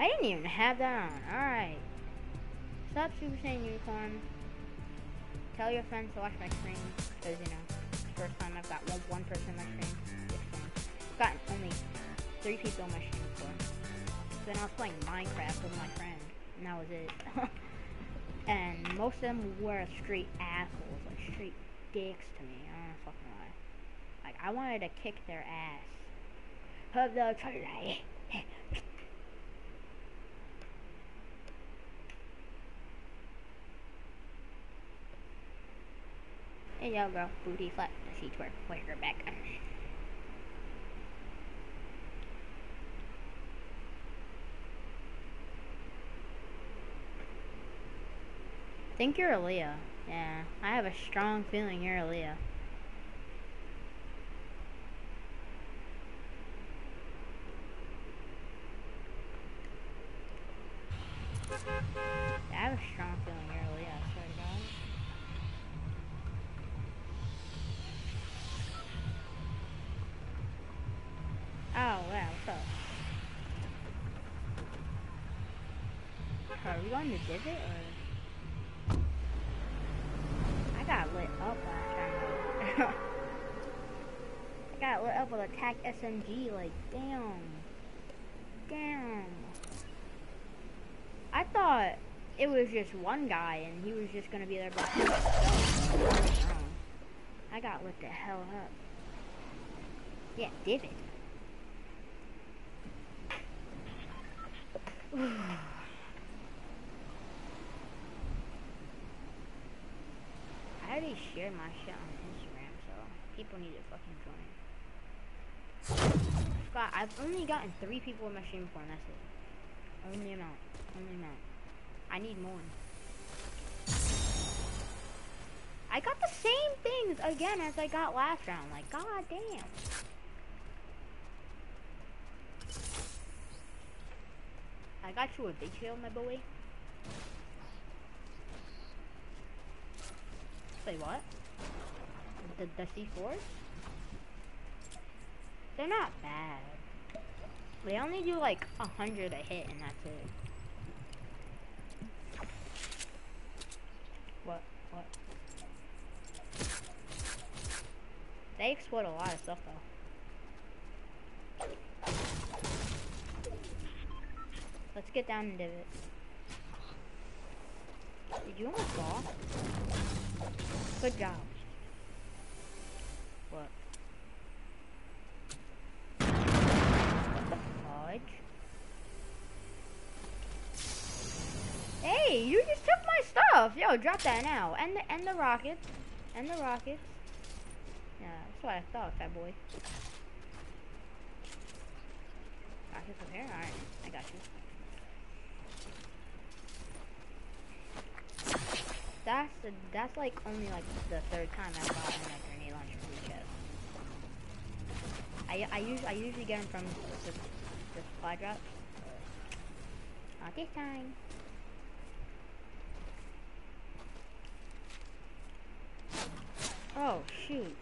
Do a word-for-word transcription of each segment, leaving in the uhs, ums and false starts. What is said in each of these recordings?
I didn't even have that on. Alright. Stop Super Saiyan Unicorn. Tell your friends to watch my stream. Because, you know, first time I've got one, one person in my stream. I've gotten only three people in my stream before. Then I was playing Minecraft with my friend. And that was it. And most of them were straight assholes. Like, straight dicks to me. I don't know fucking why. Like, I wanted to kick their ass. Have the try. Hey yo girl, booty flat, she twerk, wait her back. I think you're Aaliyah. Yeah, I have a strong feeling you're Aaliyah. Yeah, I have a strong feeling you're Aaliyah, I swear to God. Oh, wow, what's up? Are we going to Divot, or? I got lit up last time. I got lit up with a T A C S M G, like, damn. Damn. I thought it was just one guy, and he was just gonna be there by himself. I got lit the hell up. Yeah, Divot. I already shared my shit on Instagram, so people need to fucking join. God, I've only gotten three people in my stream before, and that's it. Only amount. Only amount. I need more. I got the same things again as I got last round. Like, god damn. I got you a big shield, my boy. Say what? The, the C fours? They're not bad. They only do like a hundred a hit and that's it. What? What? They explode a lot of stuff though. Let's get down and Divot. Did you almost fall? Good job. What? Fudge. Hey, you just took my stuff. Yo, drop that now. And the and the rockets. And the rockets. Yeah, that's what I thought, fat boy. Rockets up here? Alright, I got you. That's the, that's like only like the third time I've gotten a grenade launcher from the chest. I I usually I usually get them from the, the supply drops. Not this time. Oh shoot!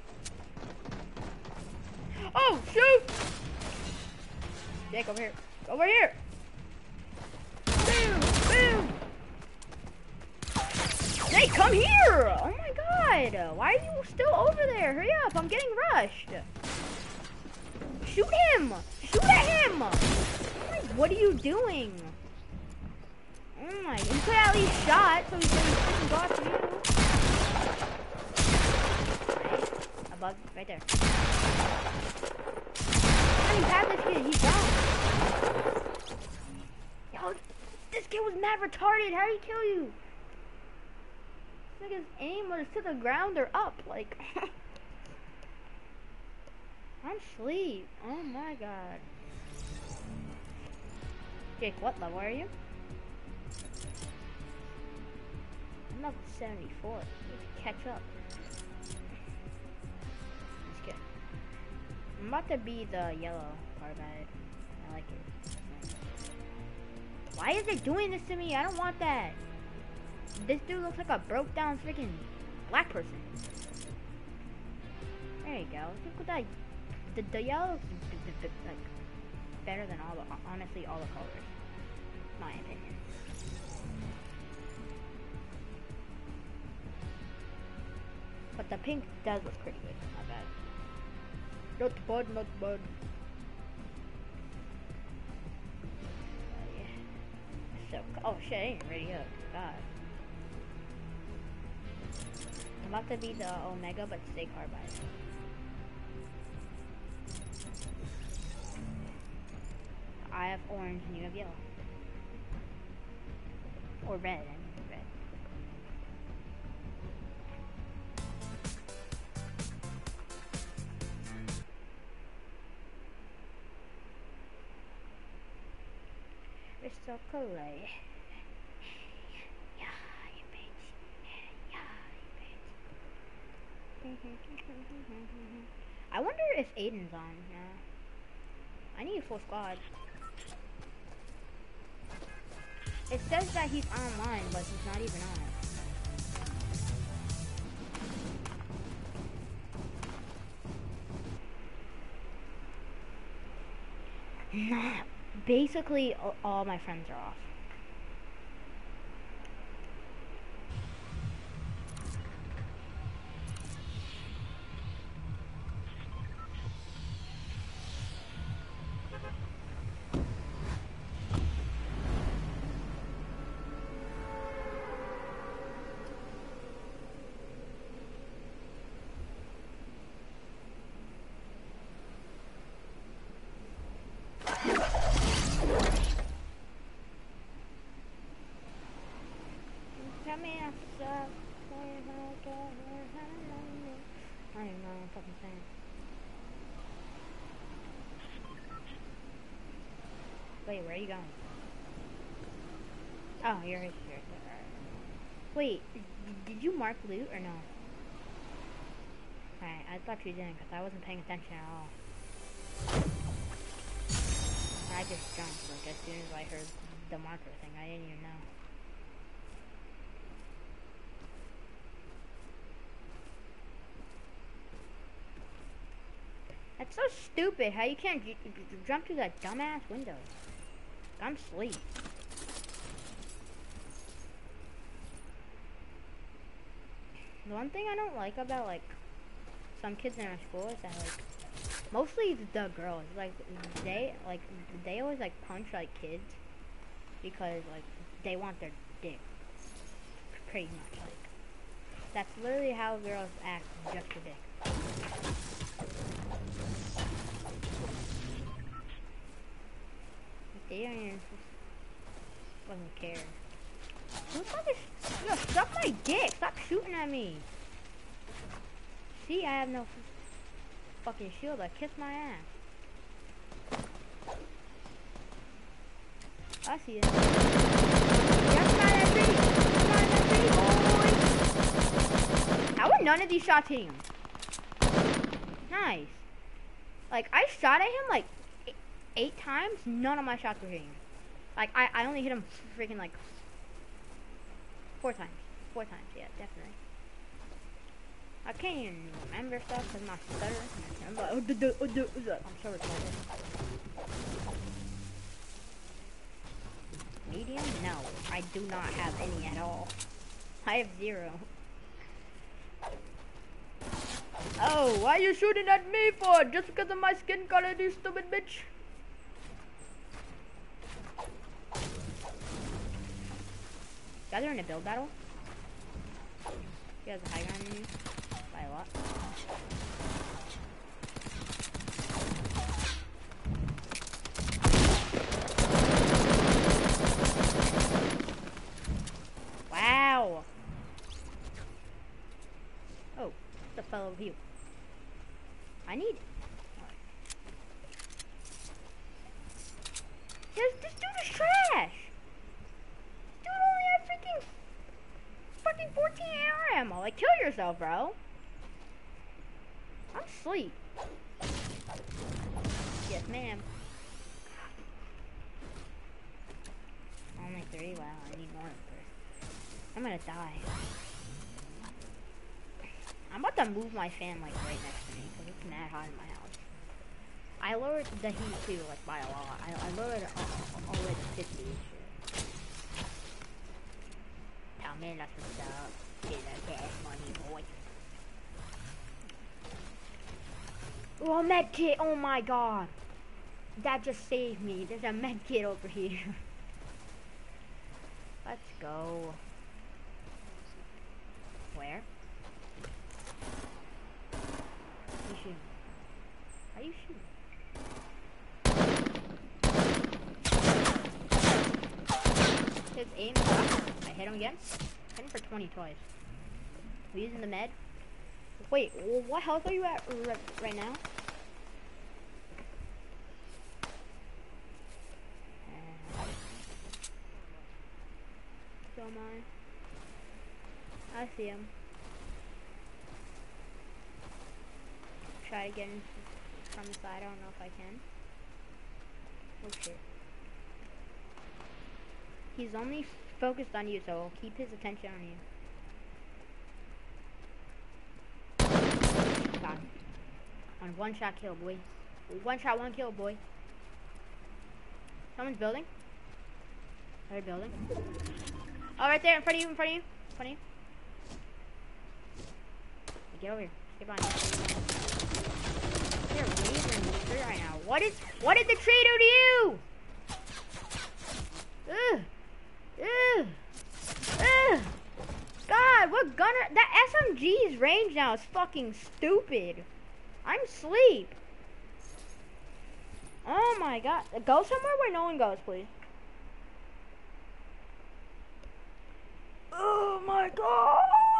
Oh shoot! Jake, over here! Over here! Boom! Boom! Hey, come here! Oh my god! Why are you still over there? Hurry up, I'm getting rushed! Shoot him! Shoot at him! Like, what are you doing? Oh my, he could at least shot so he could freaking go after you. Right, above, right there. I don't even have this kid, he's gone. Yo, this kid was mad retarded, how did he kill you? Like his aim was to the ground or up, like I'm asleep. Oh my god. Jake, what level are you? I'm level seventy-four. You need to catch up. Just kidding. I'm about to be the yellow part about it. I like it. Why is it doing this to me? I don't want that. This dude looks like a broke down freaking black person. There you go. Look at that. The, the yellow is like better than all the honestly all the colors. my opinion. But the pink does look pretty good, not bad. Not bad, not bad. Uh, yeah. So, oh shit, I didn't ready up. God. I'm about to be the Omega, but stay Carbide. I have orange and you have yellow. Or red, I mean red. It's so cool. Yeah, you bitch. Yeah, you bitch. I wonder if Aiden's on. Yeah. I need a full squad. It says that he's online, but he's not even on. Nah, basically all my friends are off. I don't even know what I'm fucking saying. Wait, where are you going? Oh, you're right here. Wait, did you mark loot or no? Alright, I thought you didn't because I wasn't paying attention at all. I just jumped like as soon as I heard the marker thing. I didn't even know. That's so stupid how you can't j j jump through that dumbass window. I'm asleep. The one thing I don't like about like some kids in our school is that like mostly the girls like they like they always like punch like kids because like they want their dick. Pretty much like that's literally how girls act, just for dick. They don't even fucking care. Who the fuck is, yo, suck my dick! Stop shooting at me! See, I have no fucking shield. I kiss my ass. I see it. Yeah, come on, that tree! Come on, that tree, boy! How are none of these shots hitting him? Nice. Like, I shot at him like eight, eight times. None of my shots were hitting him. Like, I, I only hit him freaking like four times. Four times, yeah, definitely. I can't even remember stuff because my stutter. I'm like, oh, duh, duh, oh, duh, oh, duh. I'm so retarded. Medium? No, I do not have any at all. I have zero. Oh, why are you shooting at me for? Just because of my skin color, you stupid bitch. You guys are in a build battle? You guys are high ground than me? By a lot. Wow. Oh, the fellow view. I need. This, this dude is trash. This dude only had freaking, fucking fourteen A R ammo. Like, kill yourself, bro. I'm asleep. Yes, ma'am. Only three? Wow, I need more than three. I'm gonna die. I'm about to move my fan like right next to me because it's mad hot in my house. I lowered the heat too, like by a lot. I, I lowered it all, all the way to fifty. Man, that's what's up. Get that cash money, boy. Oh, med kit! Oh my god! That just saved me. There's a med kit over here. Let's go. Where? You shooting? Are you shooting? His aim is up. I hit him again. Hit him for twenty twice. We're using the med. Wait, what health are you at right now? So am I. I see him. Try to get in from the side. I don't know if I can. Oh shit. He's only focused on you, so keep his attention on you. Got him. On one shot kill, boy. One shot, one kill, boy. Someone's building. They're building. Oh, right there, in front of you, in front of you, in front of you. Get over here. Get behind you. They're lasering the tree right now. What is? What did the tree do to you? Ugh. Ugh. Ugh. God, what gunner? That S M G's range now is fucking stupid. I'm asleep. Oh my god. Go somewhere where no one goes, please. Oh my god.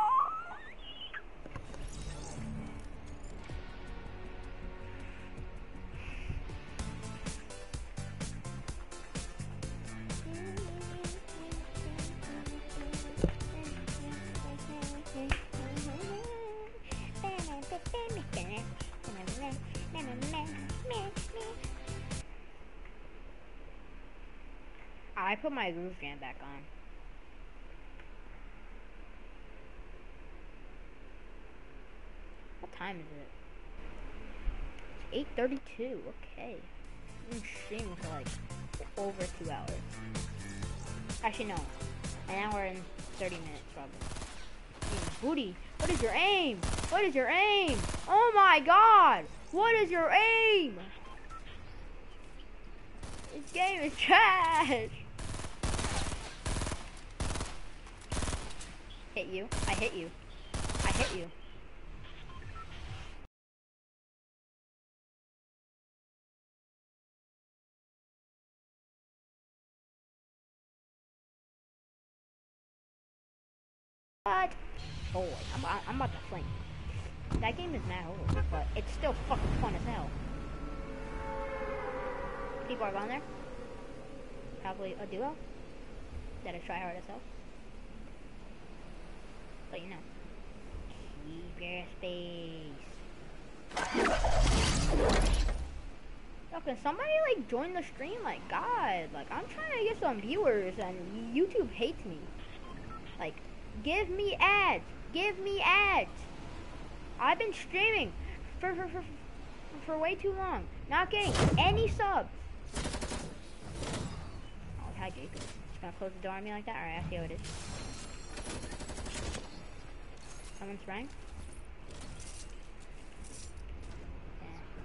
I put my roof fan back on. What time is it? It's eight thirty-two. Okay. I've been streaming for like over two hours. Actually, no. An hour and thirty minutes, probably. Booty, what is your aim? What is your aim? Oh my god! What is your aim? This game is trash! Hit you. I hit you. I hit you. What? Boy, I'm, I'm about to flame. That game is mad old, but it's still fucking fun as hell. People are going there. Probably a duo that I try hard as hell. But you know, keep your space. Yo, can somebody like join the stream? Like, God, like I'm trying to get some viewers and YouTube hates me. Like, give me ads. Give me ads. I've been streaming for for for, for way too long. Not getting any subs. Oh, hi Jacob. Just gonna close the door on me like that? Alright, I see how it is. Someone's spraying? Yeah.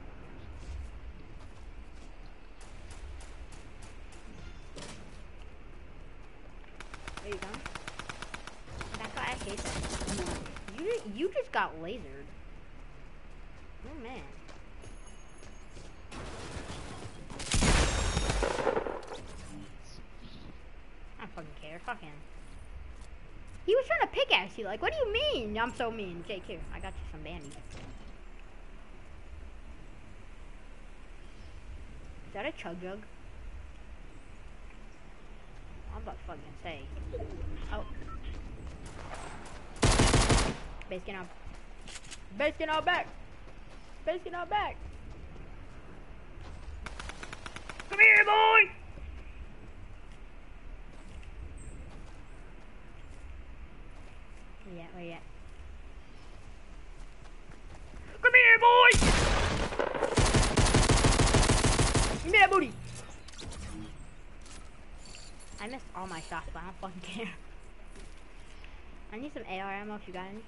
There you go. That's what I hate that. You, you just got lasered. Oh man. I don't fucking care. Fuck him. He was trying to pickaxe you. Like, what do you mean? I'm so mean. Jake, here. I got you some bandies. Is that a chug jug? I'm about to fucking say. Oh. Base get out. Base get out back. Base get out back. Come here, boy. Yeah, where you at? Come here, boy! Give me that booty! I missed all my shots, but I don't fucking care. I need some A R ammo if you got any.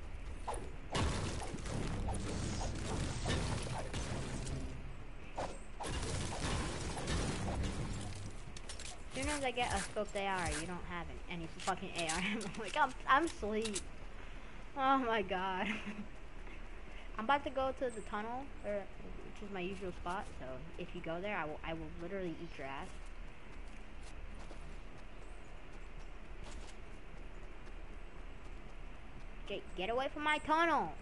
As soon as I get a scoped A R, you don't have any, any fucking A R ammo. Like, I'm, I'm asleep. Oh my god. I'm about to go to the tunnel, or, which is my usual spot, so if you go there, I will, I will literally eat your ass. Get, get away from my tunnel!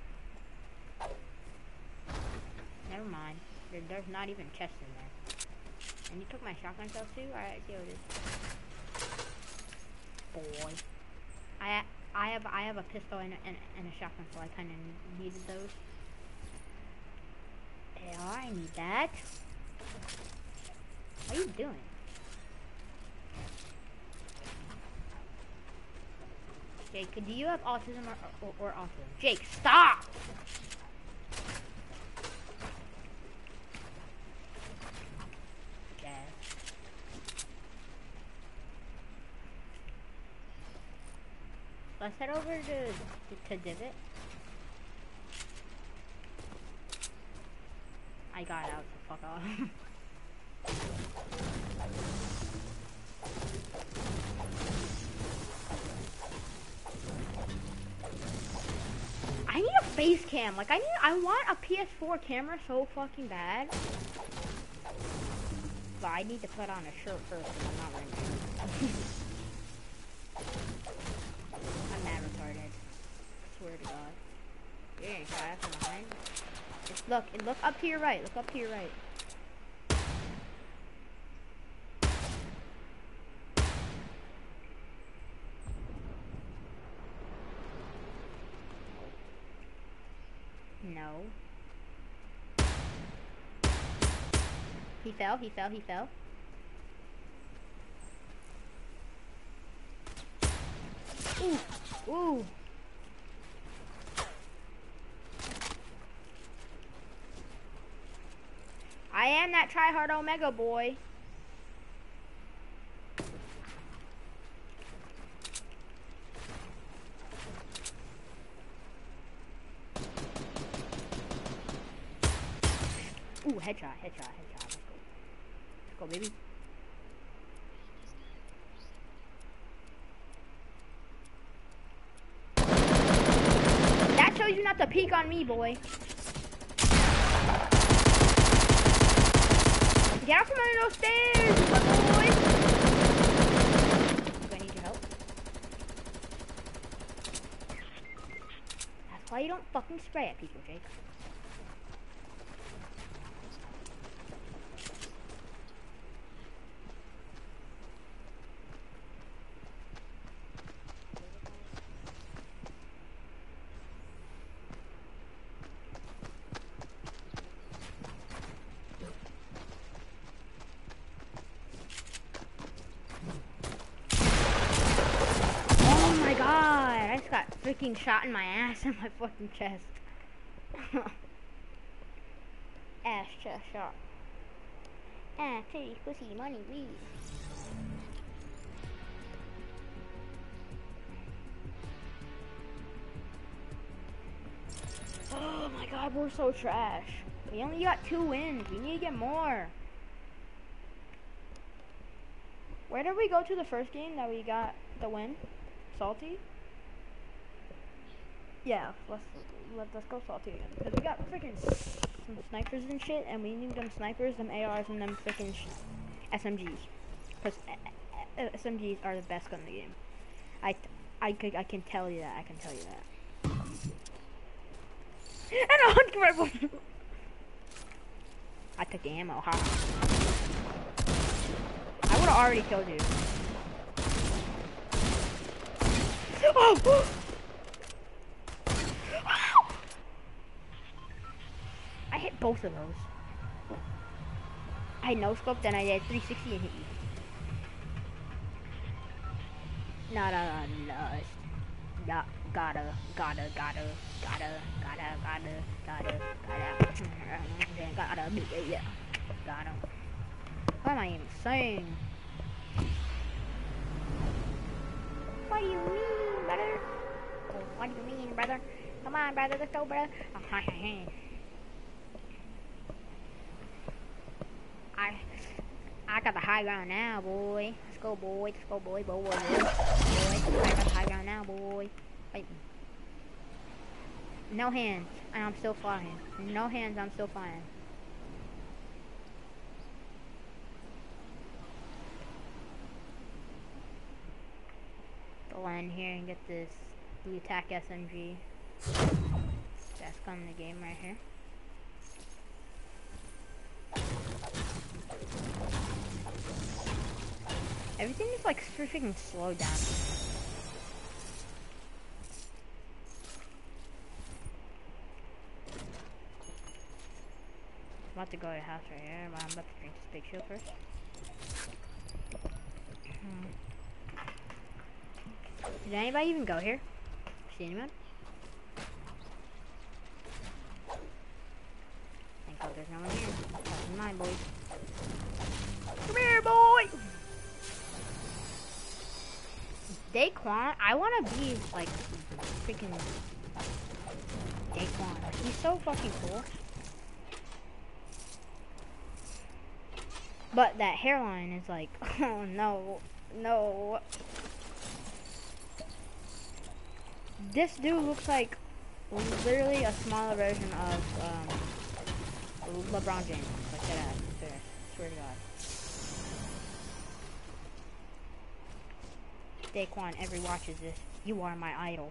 Never mind. There, there's not even chests in there. And you took my shotgun shells too? Alright, see what it is. Boy. I I have I have a pistol and a, and, and a shotgun, so I kind of needed those. Yeah, I need that. What are you doing? Jake, do you have autism or, or, or autism? Jake, stop! Okay. Let's head over to, to, to Divot. I got out, so fuck off. I need a face cam. Like I need, I want a P S four camera so fucking bad. But I need to put on a shirt first, and I'm not wearing a shirt. I'm mad retarded. I swear to God. You're gonna try that from behind. Just look, and look up to your right. Look up to your right. No. He fell, he fell, he fell. Ooh, ooh. I am that tryhard Omega boy. Ooh, headshot, headshot, headshot. Let's go. Let's go, baby. That shows you not to peek on me, boy. Get out from under those stairs, you fucking boy. Do I need your help? That's why you don't fucking spray at people, Jake. Freaking shot in my ass and my fucking chest. Ass chest shot. Ass, titty, pussy, money, weed. Oh my god, we're so trash. We only got two wins. We need to get more. Where did we go to the first game that we got the win? Salty? Yeah, let's let, let's go salty again. Because we got freaking some snipers and shit, and we need them snipers, them A Rs, and them freaking S M Gs. Because S M Gs are the best gun in the game. I, I, could, I can tell you that. I can tell you that. And a hunt rifle. I took the ammo, huh? I would have already killed you. Oh! I hit both of those. I no scoped, then I did three sixty and hit you. Not a lust. Yeah, gotta, gotta, gotta, gotta, gotta, gotta, gotta, gotta, gotta, yeah, gotta. What am I even saying? What do you mean by brother? Oh, what do you mean, brother? Come on, brother, let's go, brother. I, I got the high ground now, boy. Let's go, boy. Let's go, boy, boy, boy, boy. Boy, I got the high ground now, boy. Fight me. No hands, and I'm still flying. No hands, I'm still flying. Go in here and get this blue tack S M G. That's coming the game right here. Everything is like freaking slowed down. I'm about to go to the house right here, but I'm about to drink this big shield first. Hmm. Did anybody even go here? See anyone? Thank God there's no one here. That's mine, boys. Come here, boy! Daquan, I want to be like freaking Daquan. He's so fucking cool. But that hairline is like, oh no, no. This dude looks like literally a smaller version of um, LeBron James. Like that ass. Swear, swear to God. Daquan ever watches this, you are my idol.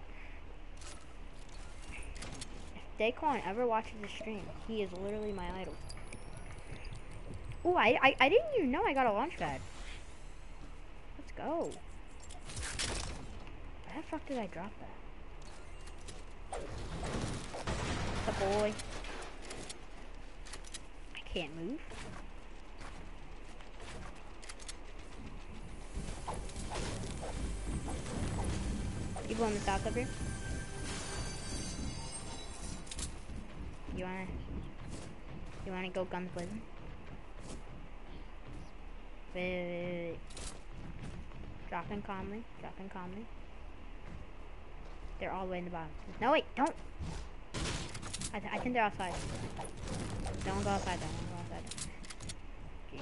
If Daquan ever watches the stream, he is literally my idol. Ooh, I, I, I didn't even know I got a launch pad. Let's go. Where the fuck did I drop that? What's up, boy? I can't move. People on the south up here? You wanna... You wanna go guns blazing? Wait, wait, wait, wait. Dropping calmly, dropping calmly. They're all the way in the bottom. No, wait, don't! I, th I think they're outside. Don't go outside, don't go outside. Geek.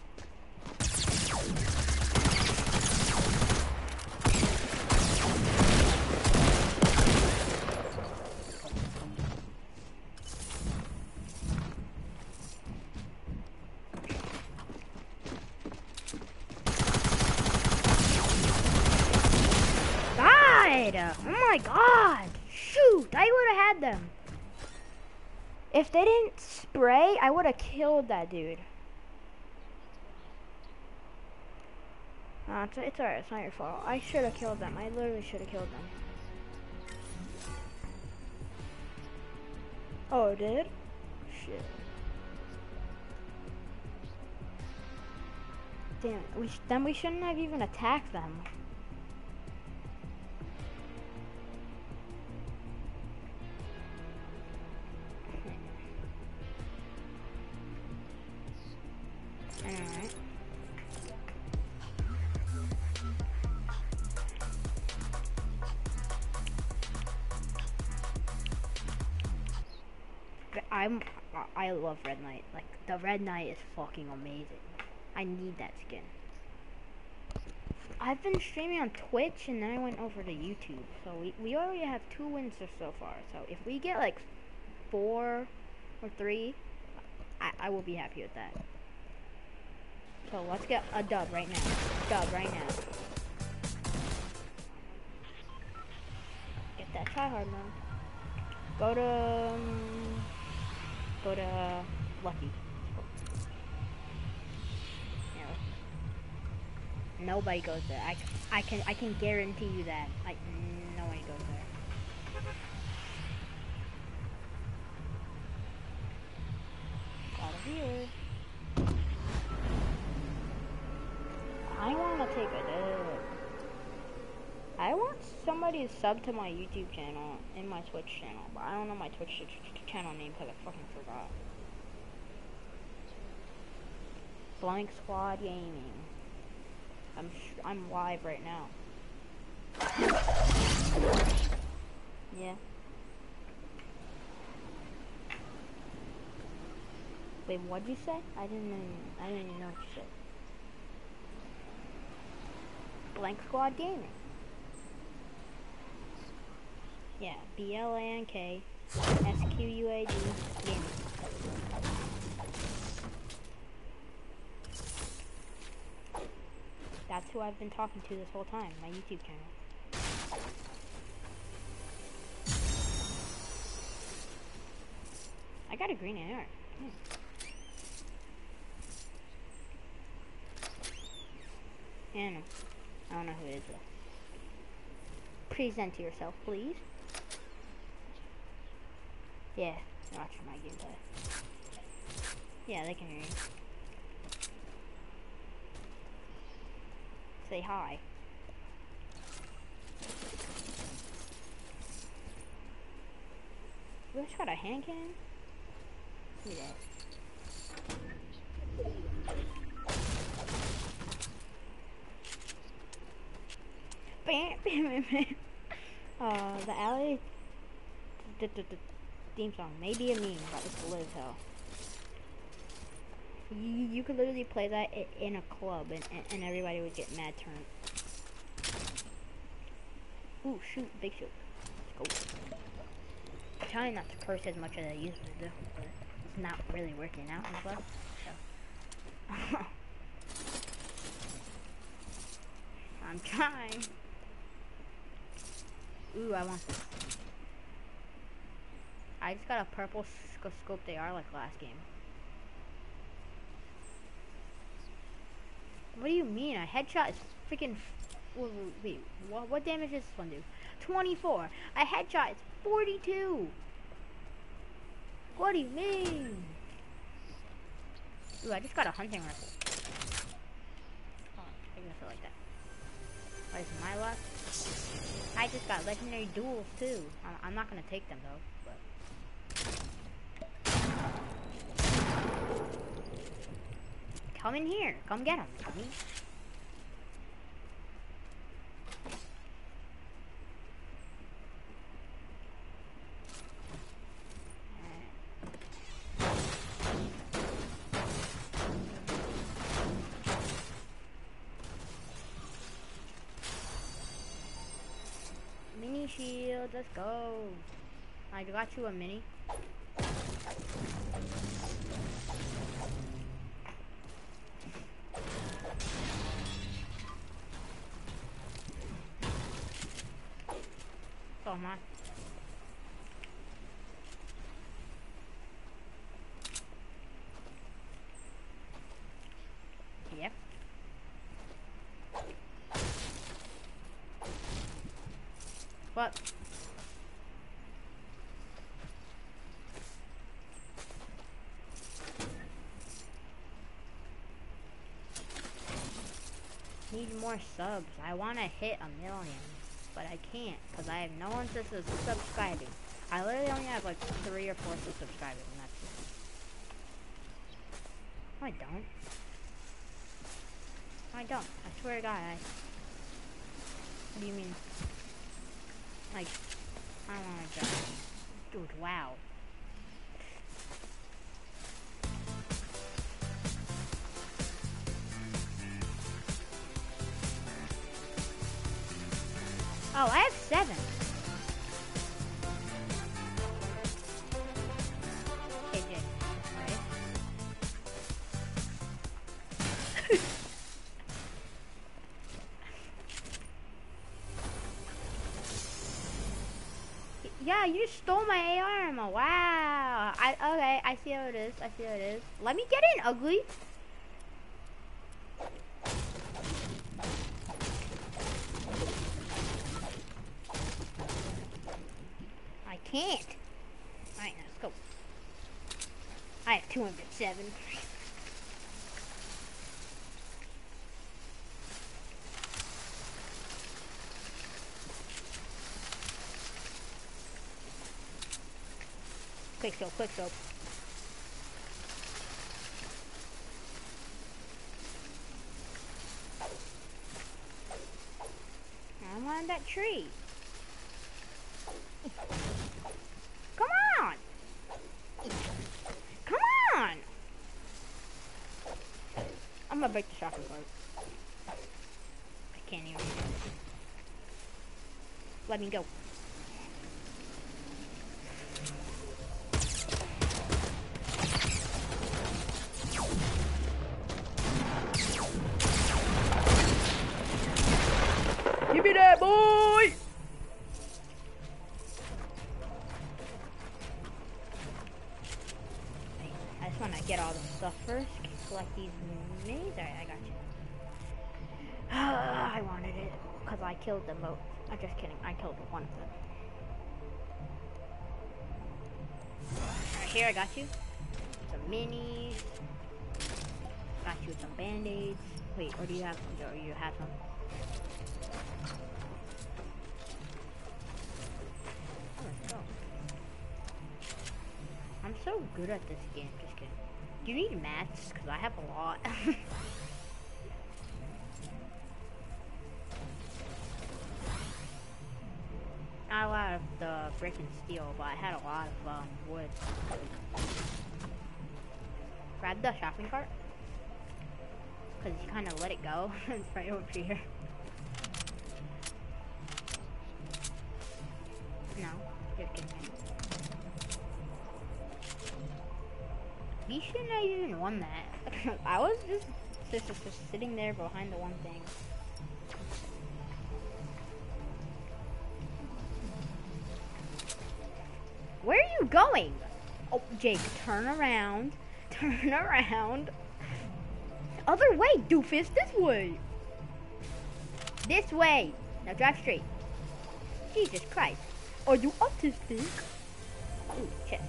Oh my God! Shoot! I would have had them. If they didn't spray, I would have killed that dude. Uh, it's, it's alright. It's not your fault. I should have killed them. I literally should have killed them. Oh, it did? Shit. Damn. We sh then we shouldn't have even attacked them. Alright. I'm I love Red Knight. Like the Red Knight is fucking amazing. I need that skin. I've been streaming on Twitch and then I went over to YouTube. So we, we already have two wins so far. So if we get like four or three, I, I will be happy with that. So let's get a dub right now. Dub right now. Get that try hard mode. Go to um, go to Lucky. Yeah. Nobody goes there. I, I can I can guarantee you that. Like nobody goes there. Got a viewer. I want to take a dip. I want somebody to sub to my YouTube channel and my Twitch channel, but I don't know my Twitch ch channel name because I fucking forgot. Blank Squad Gaming. I'm sh I'm live right now. Yeah. Wait, what'd you say? I didn't even, I didn't even know what you said. Blank Squad Gaming. Yeah, B L A N K S Q U A D Gaming. That's who I've been talking to this whole time, my YouTube channel. I got a green A R. Hmm. And I don't know who it is though. Present yourself, please. Yeah, watch my gameplay. Yeah, they can hear you. Say hi. You just got a hand cannon? Look at that. Bam, bam, bam, bam. Uh, the alley the, the, the theme song may be a meme, but it's lit as hell. You, you could literally play that in a club, and, and, and everybody would get mad turned. Ooh, shoot, big shoot. Let's go. I'm trying not to curse as much as I usually do, but it's not really working out as well. So. I'm trying. Ooh, I want this. I just got a purple sc scope they are like last game. What do you mean? A headshot is freaking. Wait, wait, what, what damage does this one do? twenty-four. A headshot is forty-two. What do you mean? Ooh, I just got a hunting rifle. Oh, I'm gonna feel like that. What is my luck? I just got legendary duels too. I'm, I'm not gonna take them though. But come in here. Come get them. Come in. Mini shield, let's go. I got you a mini. Oh my. Yep. What? Need more subs. I want to hit a million, but I can't because I have no one that's subscribing. I literally only have like three or four subscribers, and that's it. I don't. I don't. I swear to God, I. What do you mean? Like, I don't want to die. Dude, wow. Oh, I have seven. K J, right? Yeah, you stole my A R ammo. Wow. I okay. I see how it is. I see how it is. Let me get in, ugly. I can't. All right, let's go. I have two hundred seven. Quick soap, quick soap. I'm on that tree. Come on! Come on! I'm gonna break the shopping cart. I can't even. Let me go. Give me that, boy! I just want to get all the stuff first. Collect these minis. Alright, I got you. I wanted it because I killed them both. I'm just kidding. I killed one of them. Alright, here I got you. Some minis. Got you some band-aids. Wait, or do you have some? Or you have some? Oh, let's go. I'm so good at this game. Just kidding. Do you need mats? Because I have a lot. Not a lot of the brick and steel, but I had a lot of um, wood. Grab the shopping cart. Because you kind of let it go. It's right over here. No, just kidding. You shouldn't have even won that. I was just, just, just, just sitting there behind the one thing. Where are you going? Oh, Jake, turn around. Turn around. Other way, doofus. This way. This way. Now drive straight. Jesus Christ. Are you autistic? Ooh, chest.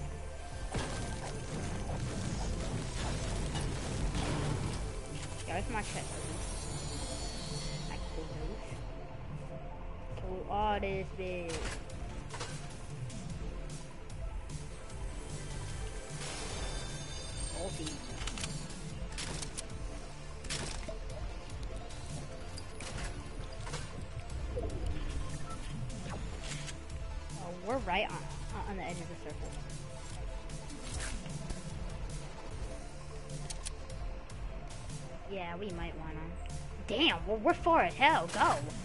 There's my chest. I kill those. Kill all this big. Ulti. Oh, we're right on on the edge of the circle. Yeah, we might wanna. Damn, we're, we're far as hell. Go.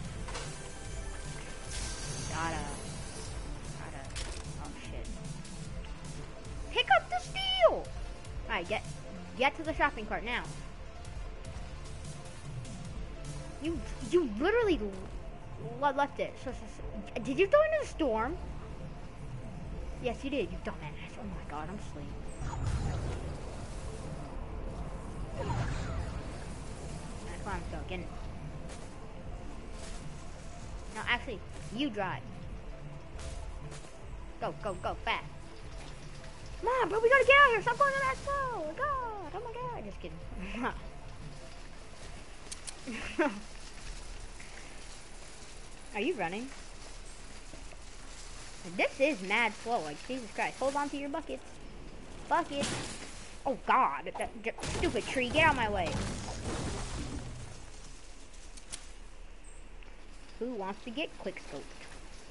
Gotta. Gotta. Oh shit. Pick up the steel. Alright, get get to the shopping cart now. You you literally le left it. So, so, so, did you throw it into the storm? Yes, you did. You dumbass. Oh my god, I'm asleep. Come on, let's go. Get in. No, actually, you drive. Go, go, go, fast. Come on, bro, we gotta get out of here. Stop going that slow. Oh my god. Oh my god. Just kidding. Are you running? This is mad slow. Like, Jesus Christ. Hold on to your buckets. Buckets. Oh god. That, that stupid tree. Get out of my way. Who wants to get quick scoped?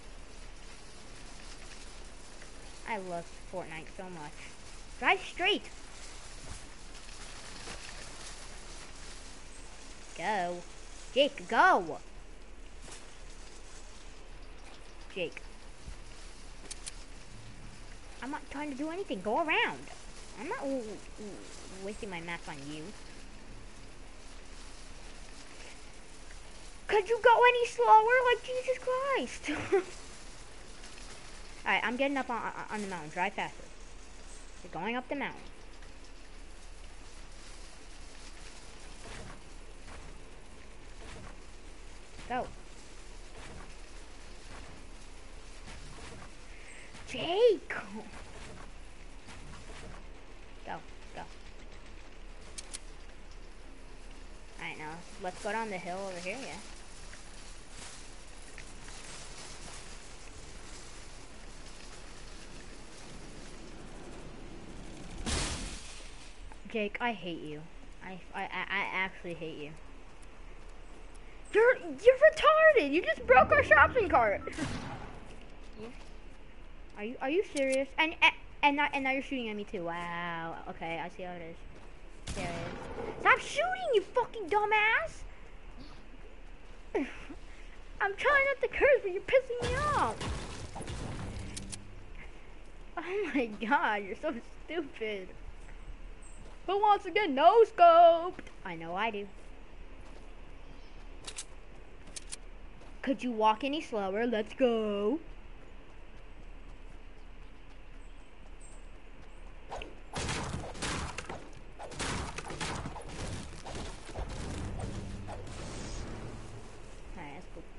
I love Fortnite so much. Drive straight. Go. Jake, go. Jake. I'm not trying to do anything. Go around. I'm not w w wasting my mats on you. Could you go any slower? Like, Jesus Christ. Alright, I'm getting up on, on, on the mountain. Drive faster. You're going up the mountain. Go. Jake! Go, go. Alright, now let's go down the hill over here, yeah. Jake, I hate you. I, I, I actually hate you. You're, you're retarded! You just broke our shopping cart! Are you are you serious? And and and now, and now you're shooting at me too. Wow. Okay, I see how it is. There it is. Stop shooting, you fucking dumbass! I'm trying not to curse, but you're pissing me off. Oh my god, you're so stupid. Who wants to get no scoped? I know I do. Could you walk any slower? Let's go. Alright, that's cool.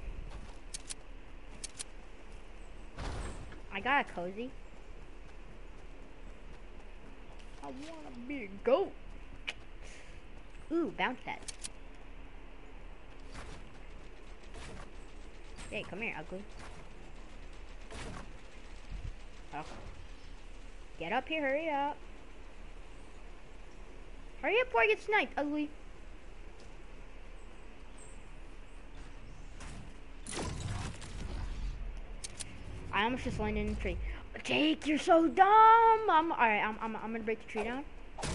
I got a cozy. I wanna be a goat. Ooh, bounce that. Hey, come here, ugly. Oh. Get up here, hurry up. Hurry up before I get sniped, ugly. I almost just landed in the tree. Jake, you're so dumb. I'm alright. I'm, I'm I'm gonna break the tree down.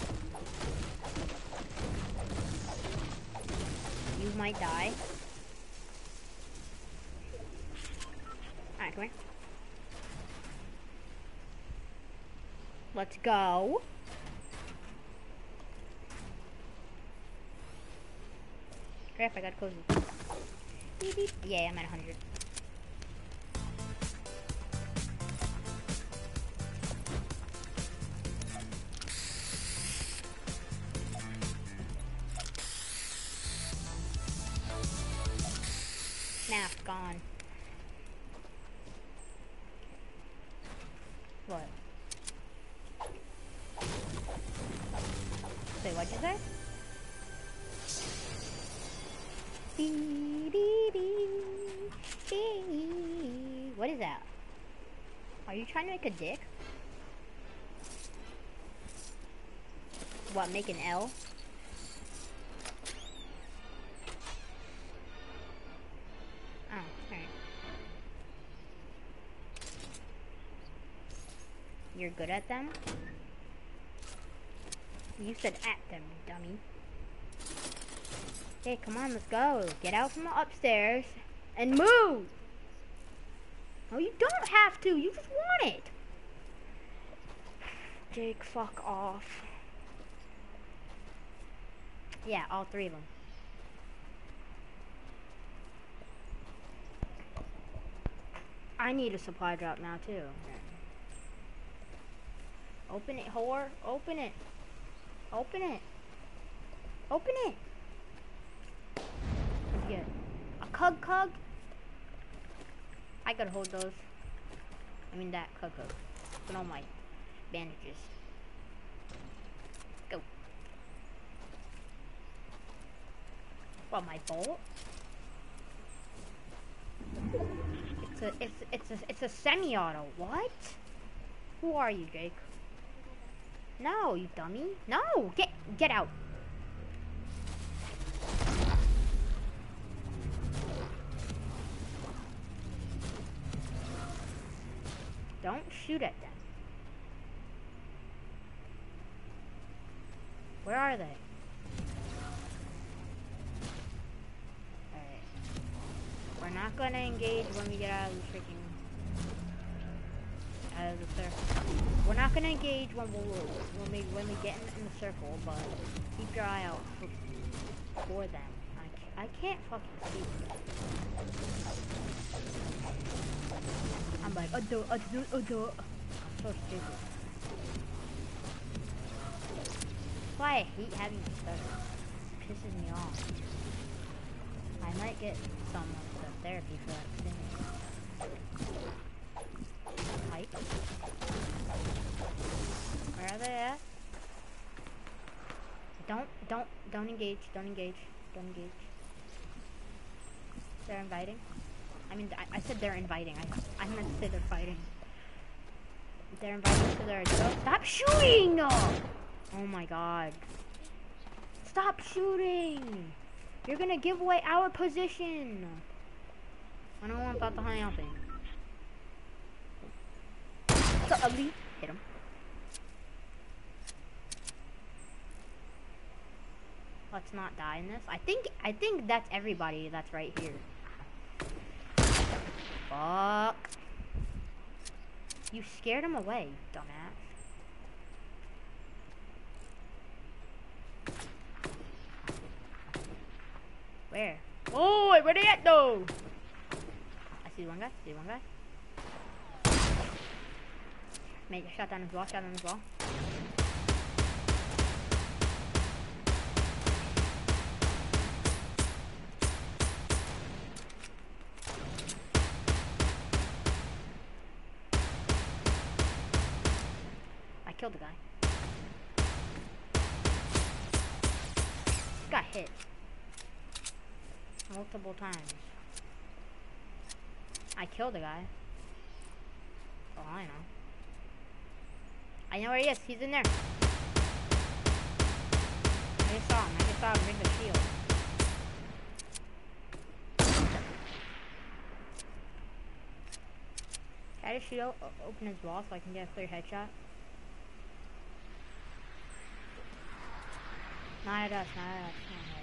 You might die. Alright, come here. Let's go. Crap! I got cozy. Beep, beep. Yeah, I'm at one hundred. Snap, gone. What? Wait, what'd you say? Bee, bee, bee, bee. What is that? Are you trying to make a dick? What, make an L? You're good at them? You said at them, dummy. Hey, come on, let's go. Get out from upstairs and move! No, you don't have to. You just want it. Jake, fuck off. Yeah, all three of them. I need a supply drop now, too. Open it, whore. Open it. Open it. Open it. What'd you get? A cug cug? I gotta hold those. I mean that cug cug. Put on my bandages. Go. What, my bolt? It's a it's it's a it's a semi-auto. What? Who are you, Jake? No, you dummy. No, get get out. Don't shoot at them. Where are they? Alright. We're not gonna engage when we get out of the freaking out of the circle. We're not gonna engage when we when we when we get in, in the circle, but keep your eye out for, for them. I can't, I can't fucking see them. I'm like, oh duh, oh duh, oh duh. I'm so stupid. That's why I hate having to stutter. It pisses me off. I might get some of the therapy for that singing. Hype. Where are they at? Don't, don't, don't engage, don't engage, don't engage. They're inviting. I mean, I, I said they're inviting. I, I meant to say they're fighting. They're inviting to their adult. Stop shooting! Oh my god. Stop shooting! You're gonna give away our position. I don't want that to happen. What's up, ugly? Hit him. Let's not die in this. I think I think that's everybody that's right here. Fuck. You scared him away, dumbass. Where? Oh, where they at though? I see one guy, see one guy. Mate, shot down as well, shot down as well. I killed the guy. Got hit. Multiple times. I killed the guy. Oh, I know. I know where he is. He's in there. I just saw him. I just saw him bring the shield. Can I just shoot out, open his wall so I can get a clear headshot? Not at us, not at us, not at us.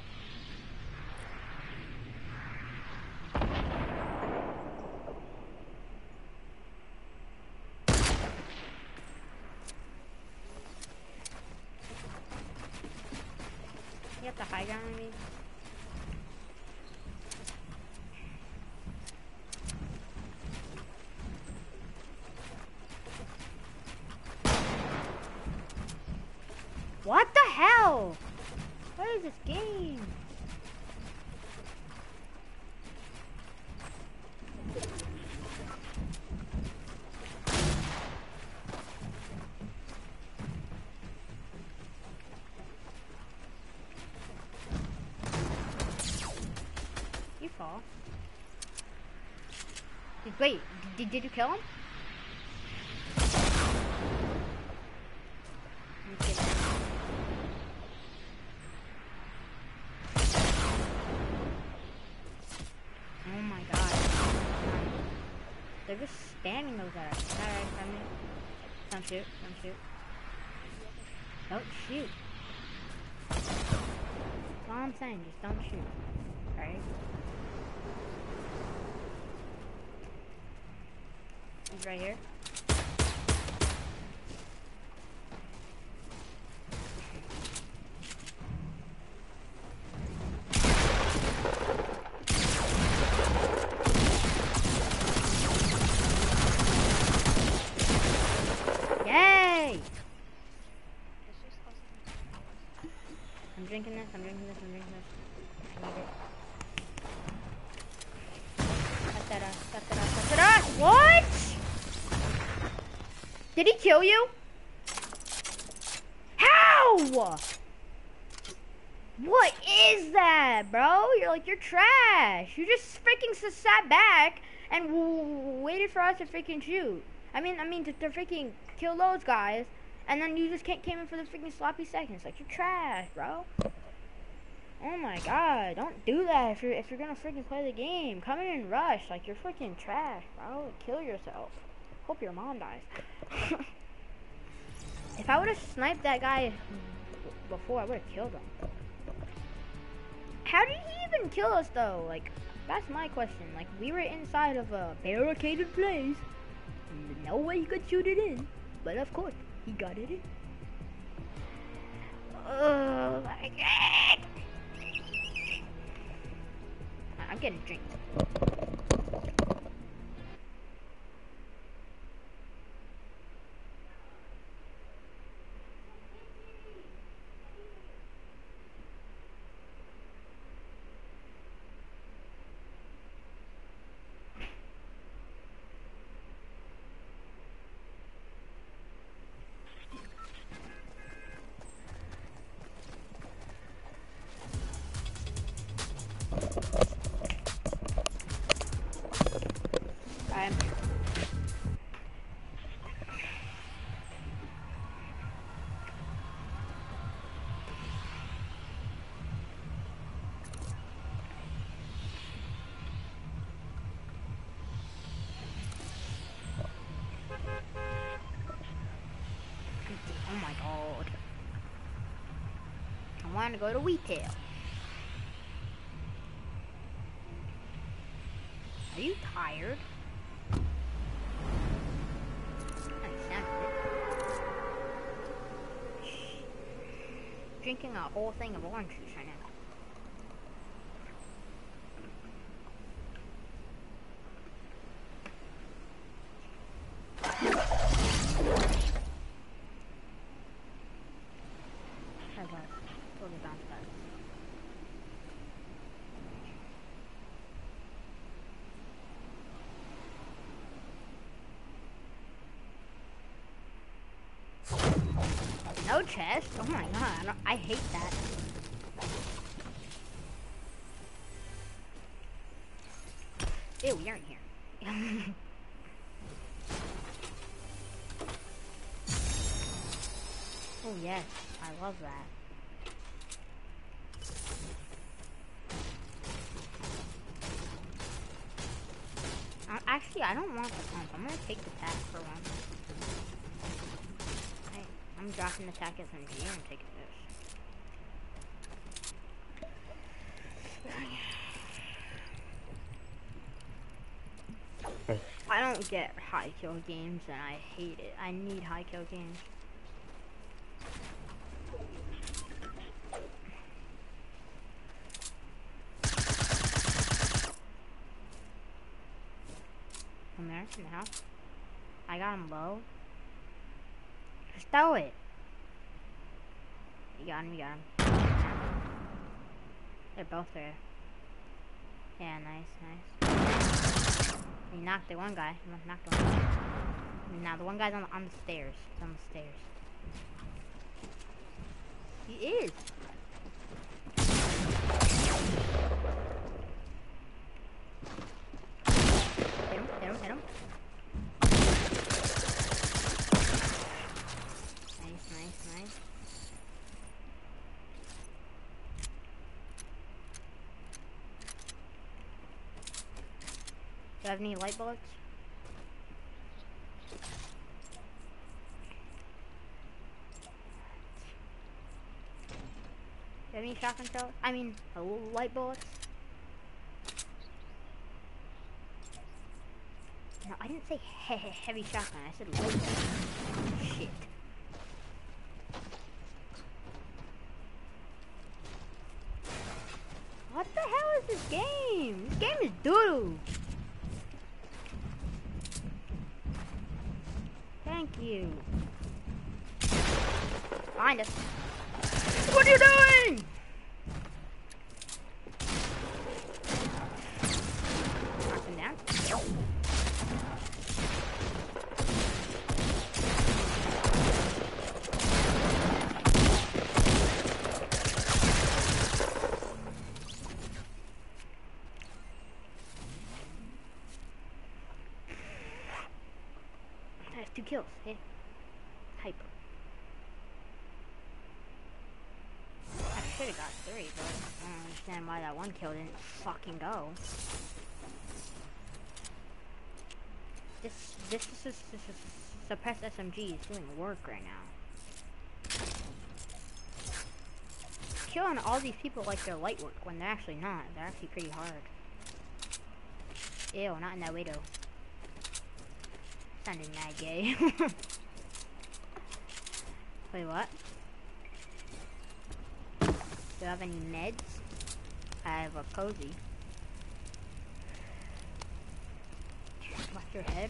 You have the high ground on me? What the hell? What is this game? You fall. Did, wait, did, did you kill him? I'm kidding. Oh my god. They're just spamming those at us. Alright, I mean, don't shoot, don't shoot. Don't shoot. That's all I'm saying, just don't shoot. Alright? He's right here. Yay! I'm drinking this, I'm drinking this, I'm drinking this. I need it. Cut that off, cut that off, cut that off! What? Did he kill you? How? What is that, bro? You're like, you're trash. You just freaking sat back and w waited for us to freaking shoot. I mean, I mean, to, to freaking kill those guys, and then you just can't came in for the freaking sloppy seconds. Like, you're trash, bro. Oh my god, don't do that if you're if you're gonna freaking play the game. Come in and rush, like you're freaking trash, bro. Kill yourself. Hope your mom dies. If I would have sniped that guy before, I would have killed him. How did he even kill us though? Like, that's my question. Like, we were inside of a barricaded place. No way he could shoot it in. But of course, he got it in. Oh my god. I'm getting a drink. want to go to retail. Are you tired? I sounded it. Drinking a whole thing of orange juice right now. No chest? Oh my god, I, don't, I hate that. Ew, you're in here. Oh yes, I love that. Uh, actually, I don't want the pump. I'm gonna take the tack for one. I'm dropping the tack S M G and taking this. I don't get high kill games and I hate it. I need high kill games. Come there, in the house. I got him low. Just throw it. You got him, you got him. They're both there. Yeah, nice, nice. He knocked the one guy. He knocked one guy. Now the one guy's on the, on the stairs. He's on the stairs. He is. Hit him, hit him, hit him. Nice, nice, nice. Do you have any light bullets? Do you have any shotgun shells? I mean, uh, light bullets? No, I didn't say he he heavy shotgun. I said light bullets. Shit. What the hell is this game? This game is doo-doo. Thank you. Find us. What are you doing? Knock him down. I have two kills. Hey. Hyper. I should have got three, but I don't understand why that one kill didn't fucking go. This, this, is this, this is suppressed S M G is doing work right now. Killing all these people like they're light work when they're actually not. They're actually pretty hard. Ew, not in that way though. Sounded mad gay. Wait, what? Do you have any meds? I have a cozy. Watch your head.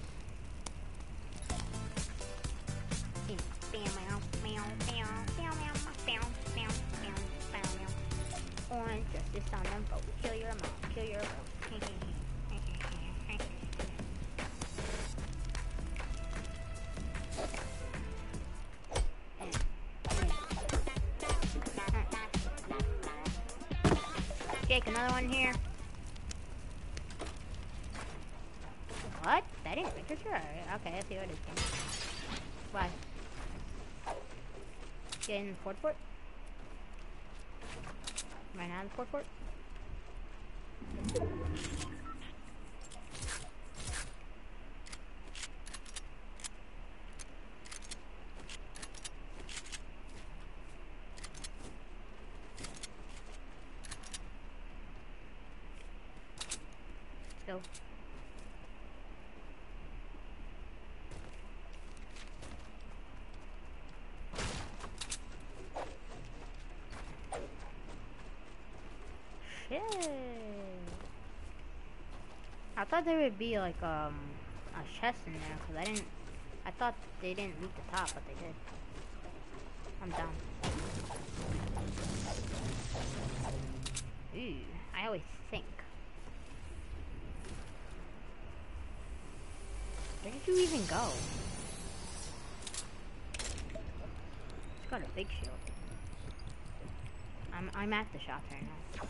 Orange justice on them both. Kill your mom. Kill your boat. Jake, another one here. What? That didn't register? Okay, I see what it is. Why? Get in the port port? Right now in the port port? kill. Shit. I thought there would be like um a chest in there because I didn't. I thought they didn't loot the top, but they did. I'm down. Ooh, I always think. Where did you even go? It's got a big shield. I'm I'm at the shop right now.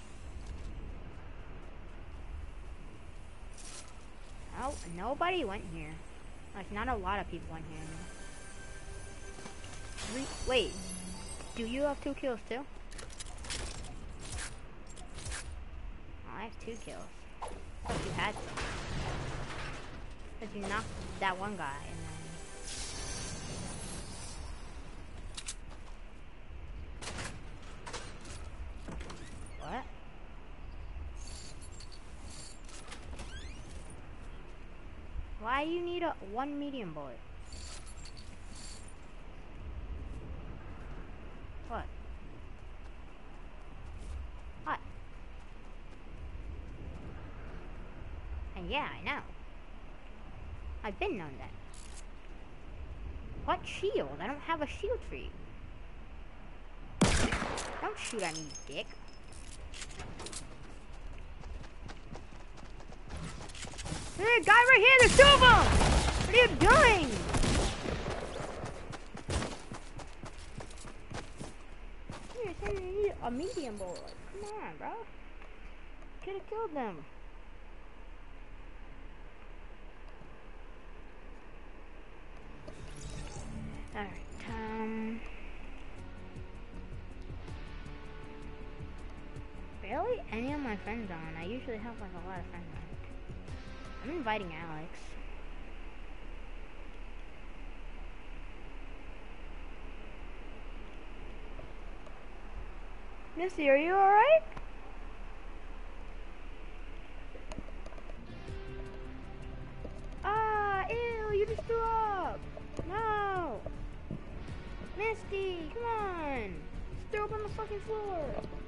Oh, nobody went here. Like, not a lot of people went here. Three, wait, do you have two kills too? Oh, I have two kills. I thought you had some. Because you knocked that one guy and then... What? Why do you need a one medium bullet? What? What? And yeah, I know. I've been known that. What shield? I don't have a shield for you. Don't shoot at me, you dick. There's a guy right here, there's two of them! What are you doing? You're saying you need a medium bullet. Come on, bro. Could have killed them. Alright, um... barely any of my friends on. I usually have like a lot of friends on. I'm inviting Alex. Missy, are you alright? Ah, ew, you just threw up. No. Misty, come on. Just throw up on the fucking floor.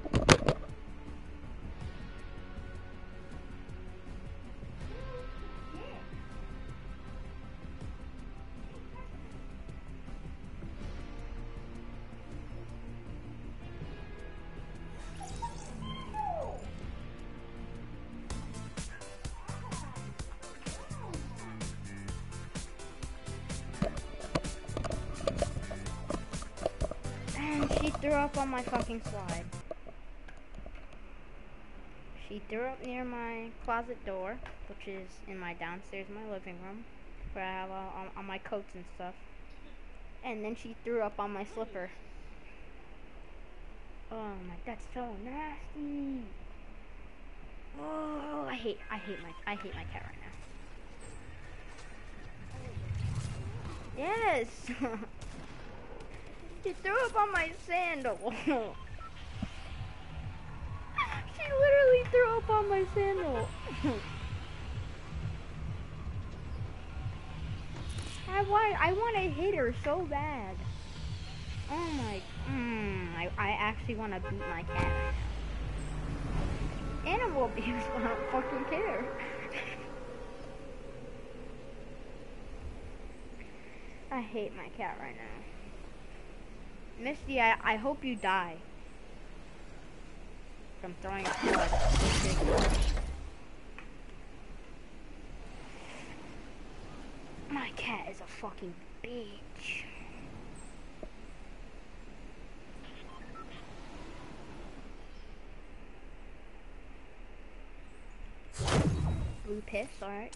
Threw up on my fucking slide. She threw up near my closet door, which is in my downstairs, my living room, where I have all, all, all my coats and stuff. And then she threw up on my slipper. Oh my, that's so nasty. Oh, I hate, I hate my, I hate my cat right now. Yes. She threw up on my sandal. She literally threw up on my sandal. I want, I want to hit her so bad. Oh my, mm, I, I actually want to beat my cat right now. Animal abuse, I don't fucking care. I hate my cat right now. Misty, I, I hope you die from throwing up blood. My cat is a fucking bitch. Blue piss, alright.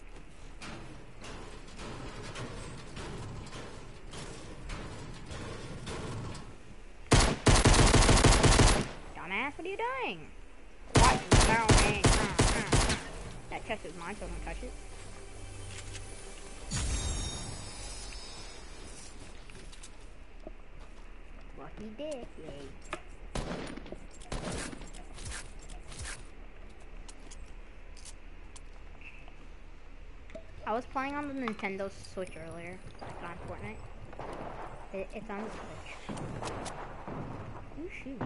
Dumbass, what are you doing? Watch the barrel man. Uh, uh, uh. That chest is mine, so don't touch it. Lucky dick, yay. I was playing on the Nintendo Switch earlier, like on Fortnite. It, it's on the Switch. Ooh, shoot.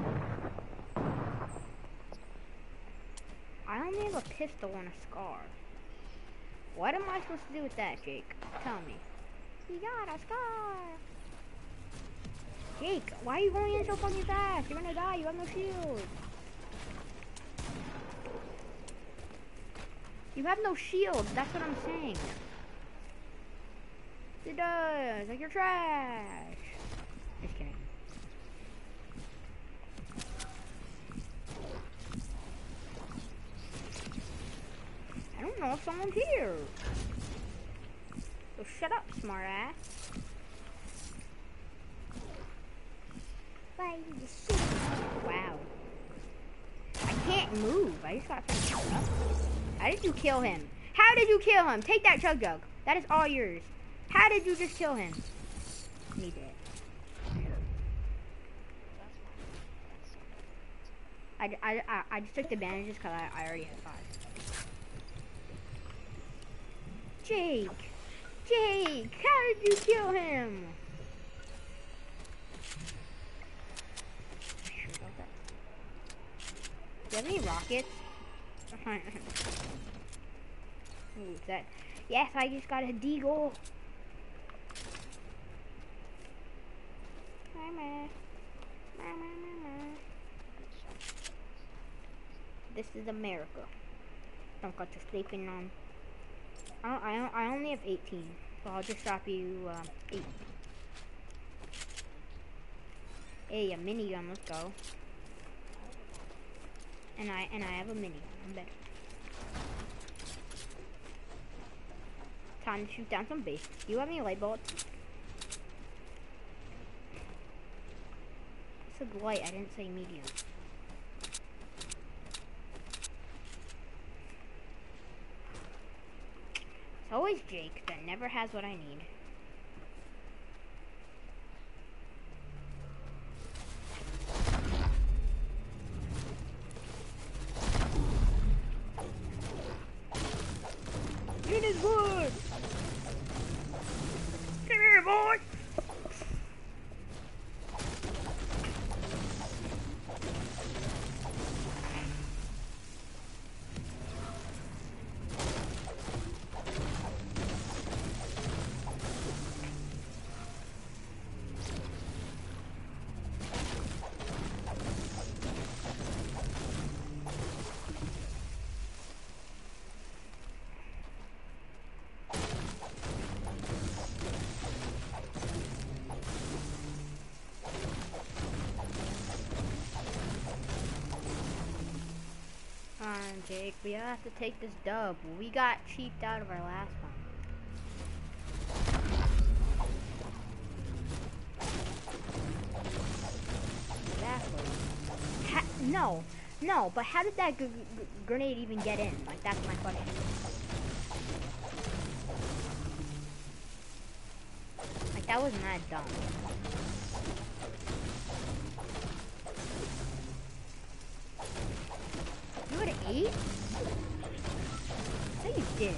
I only have a pistol and a scar. What am I supposed to do with that, Jake? Tell me. You got a scar! Jake, why are you going in so fucking fast? You're gonna die, you have no shield. You have no shield, that's what I'm saying. It does, like you're trash. Just kidding. I don't know if someone's here. So shut up, smart ass. Wow. I can't move. I just got finished up. How did you kill him? How did you kill him? Take that chug jug. That is all yours. How did you just kill him? Need it. I, I, I, I just took the bandages because I, I already had five. Jake! Jake! How did you kill him? Do you have any rockets? Ooh, that. Yes, I just got a deagle. Mama. Mama, mama. This is America. Don't got you sleeping on. I don't, I don't, I only have eighteen, so I'll just drop you uh, eight. Hey, a minigun. Let's go. And I and I have a minigun. I'm better. Time to shoot down some base. Do you have any light bullets? I said light. I didn't say medium. It's always Jake that never has what I need. It is good! Come here, boy! Jake, we have to take this dub. We got cheaped out of our last one. Exactly. Ha no, no, but how did that g g grenade even get in? Like, that's my question. Like, that wasn't that dumb. You had an eight? No, you did.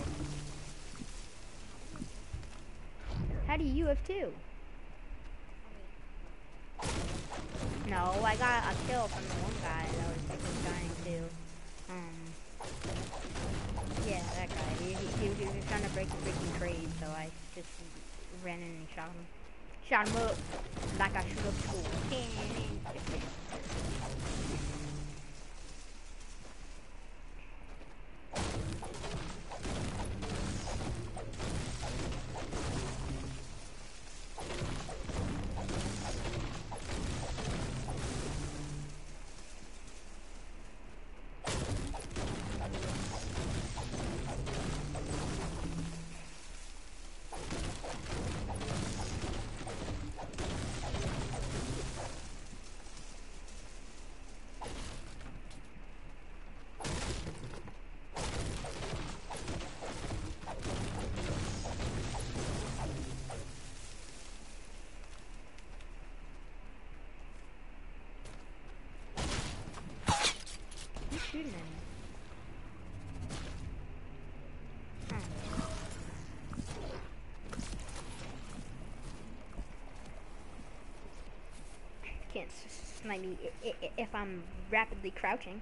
How do you have two? No, I got a kill from the one guy that was, that was trying to, um, yeah, that guy. He, he, he, he was trying to break the freaking trade, so I just ran in and shot him. Shot him up like I shoot up school. shooting at me? can't snipe me if I'm rapidly crouching.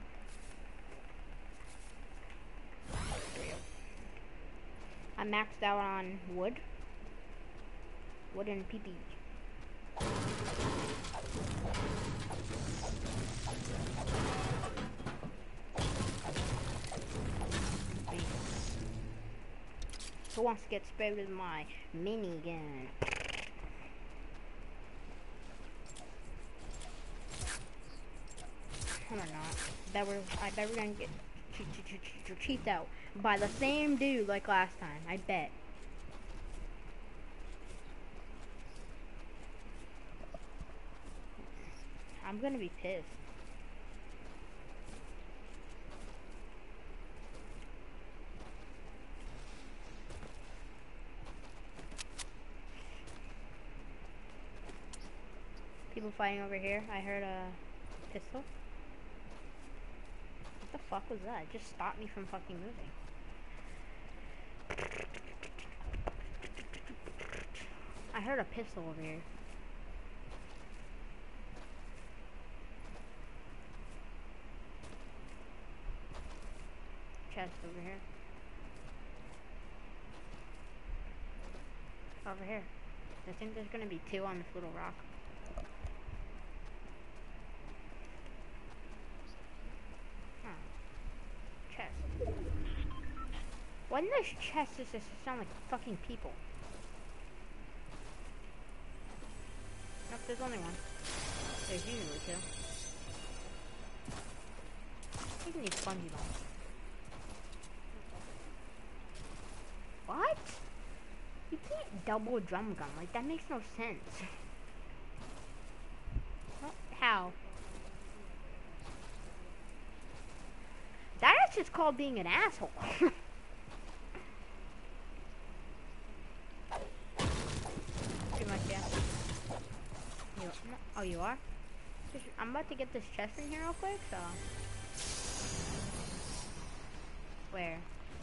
I'm maxed out on wood. Wood and P P. Who wants to get sprayed with my minigun? I don't know. Bet we're, I bet we're gonna get cheated out by the same dude like last time. I bet. I'm gonna be pissed. People fighting over here. I heard a pistol. What the fuck was that? It just stopped me from fucking moving. I heard a pistol over here. Chest over here. Over here. I think there's gonna be two on this little rock. Why in this chest does this sound like fucking people? Nope, there's only one. There's usually two. Taking these spongy bombs. What? You can't double drum gun, like that makes no sense. What? How? That is just called being an asshole. Oh, you are? I'm about to get this chest in here real quick, so... Where?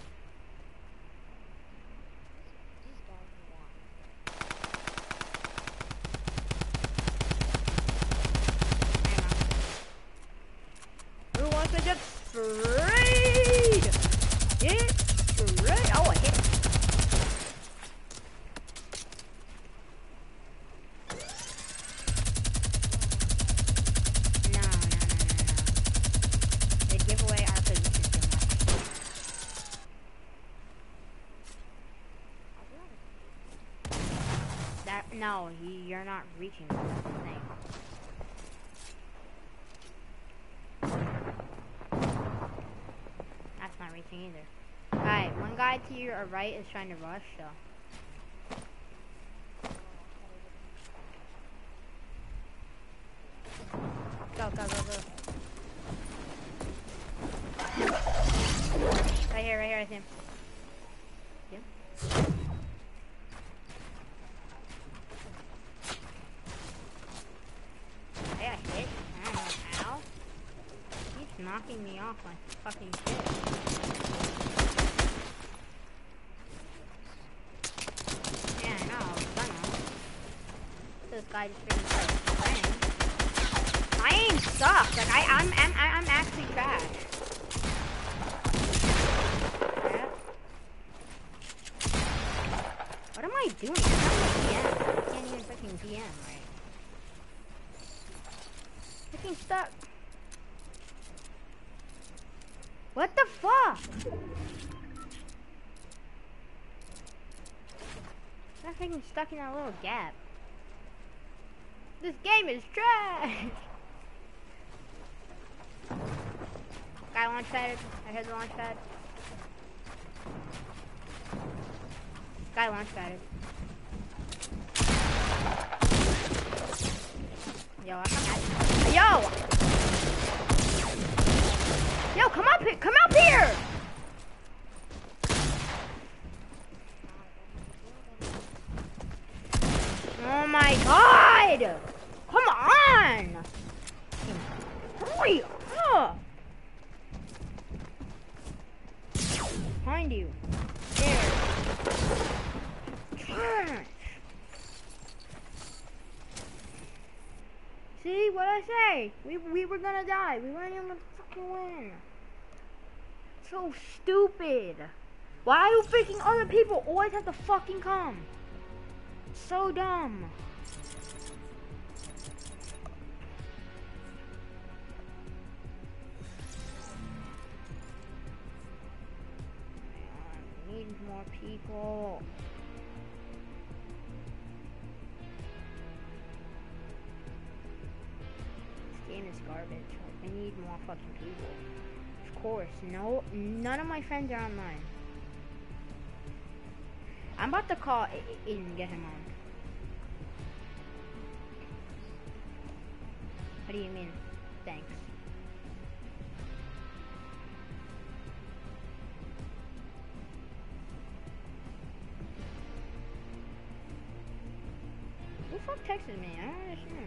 Who wants to get sprayed? Get sprayed! Oh, I hit it. No, you're not reaching. That's the thing. That's not reaching either. Alright, one guy to your right is trying to rush, so. Go, go, go, go. Right here, right here, I see him. Yeah. Knocking me off my fucking shit. Yeah, I know, I know. This guy just didn't start playing. My aim sucks. Like I, I'm, I'm, I'm actually trash. Yeah. What am I doing? I'm not P M. I can't even freaking P M, right? Freaking stuck. What the fuck? I'm freaking stuck in that little gap. This game is trash. Guy launch pad. I heard the launch pad. Guy launch pad. Yo, I'm not. Yo! Yo, come up here! Come up here! Oh my god! Come on! Hurry up! Behind you. There. Turn. See, what I say. We we were gonna die. We weren't even gonna fucking win. So stupid. Why do freaking other people always have to fucking come? So dumb. I need more people. This game is garbage. Like, I need more fucking people. Of course, no, none of my friends are online. I'm about to call Aiden and get him on. What do you mean? Thanks. Who the fuck texted me? I don't understand.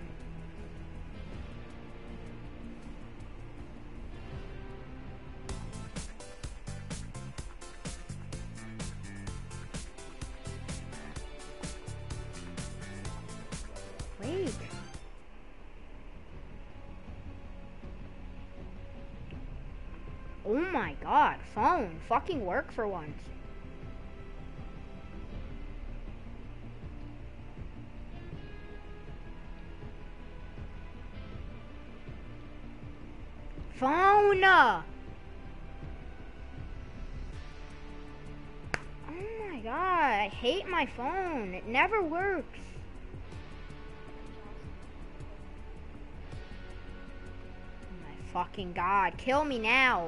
Wait. Oh my god, phone. Fucking work for once. Phone! Oh my god, I hate my phone. It never works. Oh my fucking god, kill me now.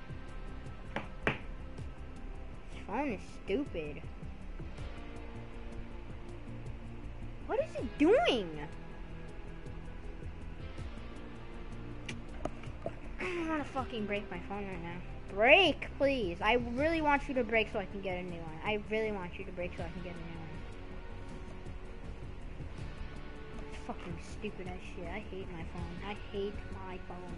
This phone is stupid. What is it doing? I want to fucking break my phone right now. Break, please. I really want you to break so I can get a new one. I really want you to break so I can get a new one. It's fucking stupid as shit. I hate my phone. I hate my phone.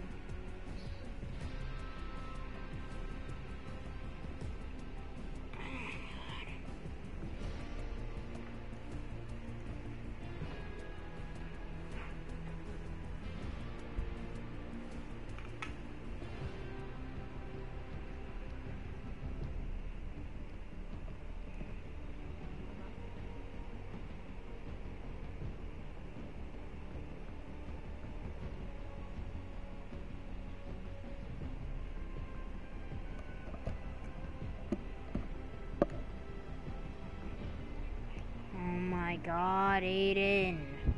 My god, Aiden.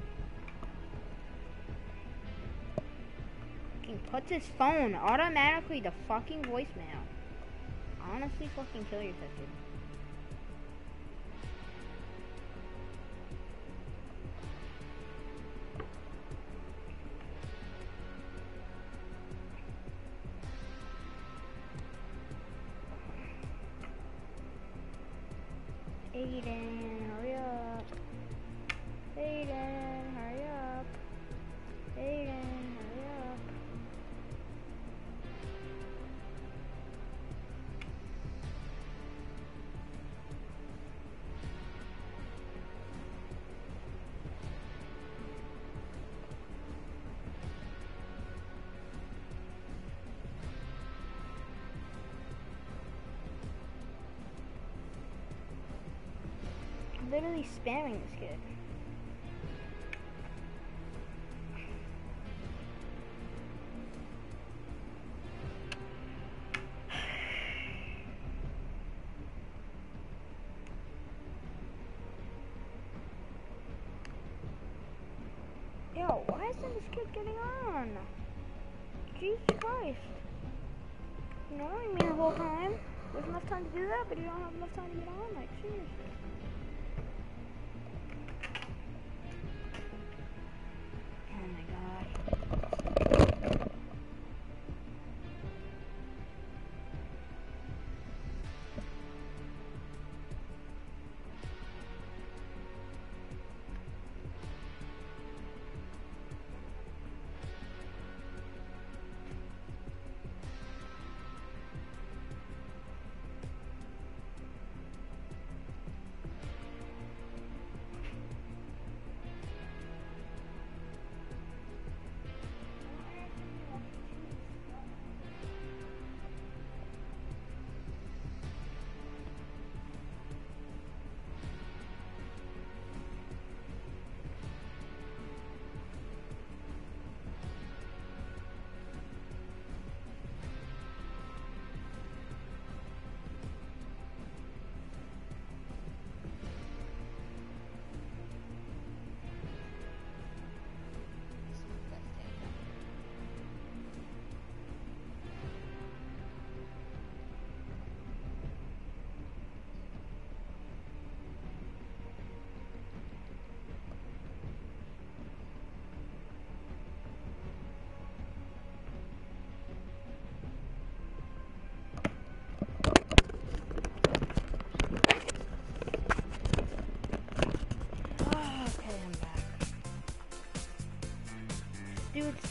Fucking puts his phone automatically to fucking voicemail. Honestly, fucking kill yourself, dude. Aiden, hurry up. Aiden, hurry up. Aiden, hurry up. I'm literally spamming this kid. Yo, why isn't this kid getting on? Jesus Christ. Ignoring me the whole time. There's enough time to do that, but you don't have enough time to get on, like, seriously. Oh my god.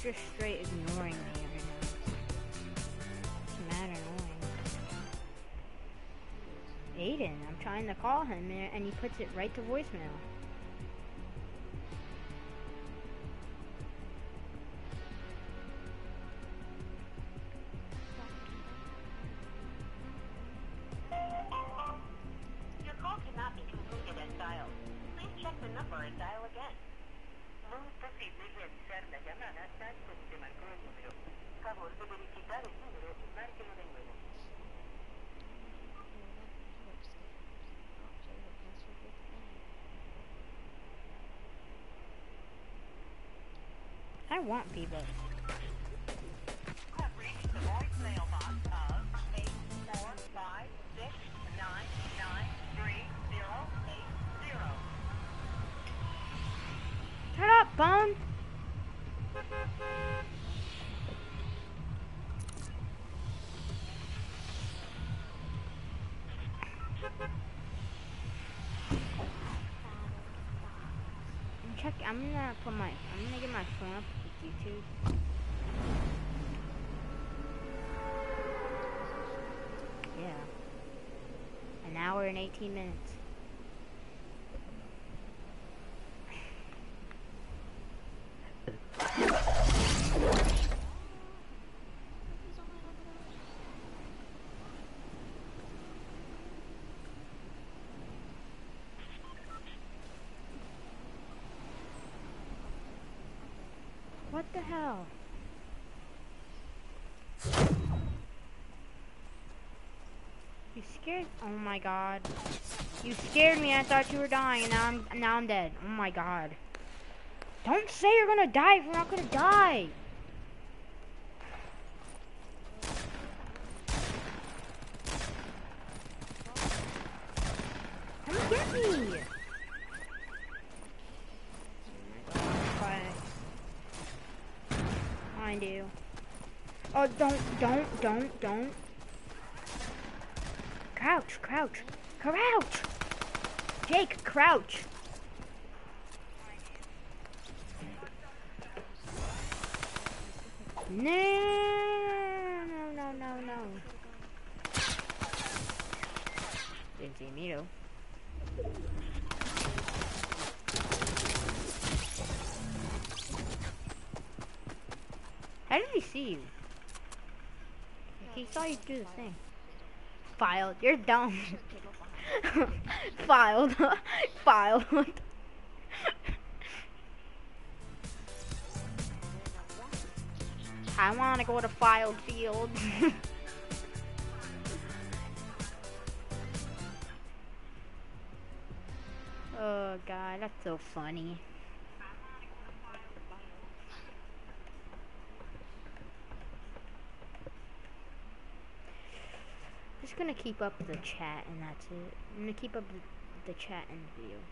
just straight ignoring me every now. It's mad annoying. Aiden, I'm trying to call him and he puts it right to voicemail. Your call cannot be completed as dialed. Please check the number and dial again. No es posible realizar la llamada tal como se marcó el número. Favor de verificar el número y márquelo de nuevo. I want people. Have reached the voicemail box of eight four five six nine nine three zero eight zero. Shut up, Bone! Check. I'm gonna put my. I'm gonna get my phone up with YouTube. Yeah. An hour and eighteen minutes. What the hell? You scared? Oh my god! You scared me. I thought you were dying, and now I'm now I'm dead. Oh my god! Don't say you're gonna die if you're not gonna die. Come get me! I do. Oh, don't, don't, don't, don't. Crouch, crouch, crouch! Jake, crouch! No, no, no, no, no. Didn't see me though. How did he see you? He saw you do the thing. Filed. You're dumb. Filed. Filed. I want to go to filed field. Oh god, that's so funny. Just gonna keep up the chat and that's it. I'm gonna keep up the, the chat and the video.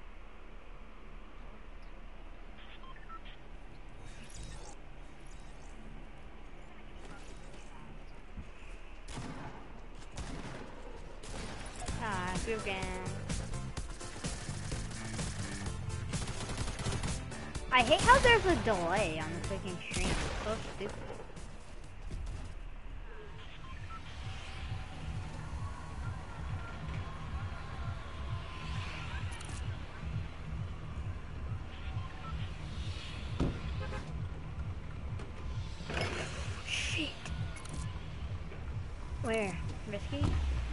Ah, good again. I hate how there's a delay on the freaking stream. It's so stupid. Shit. Where? Risky?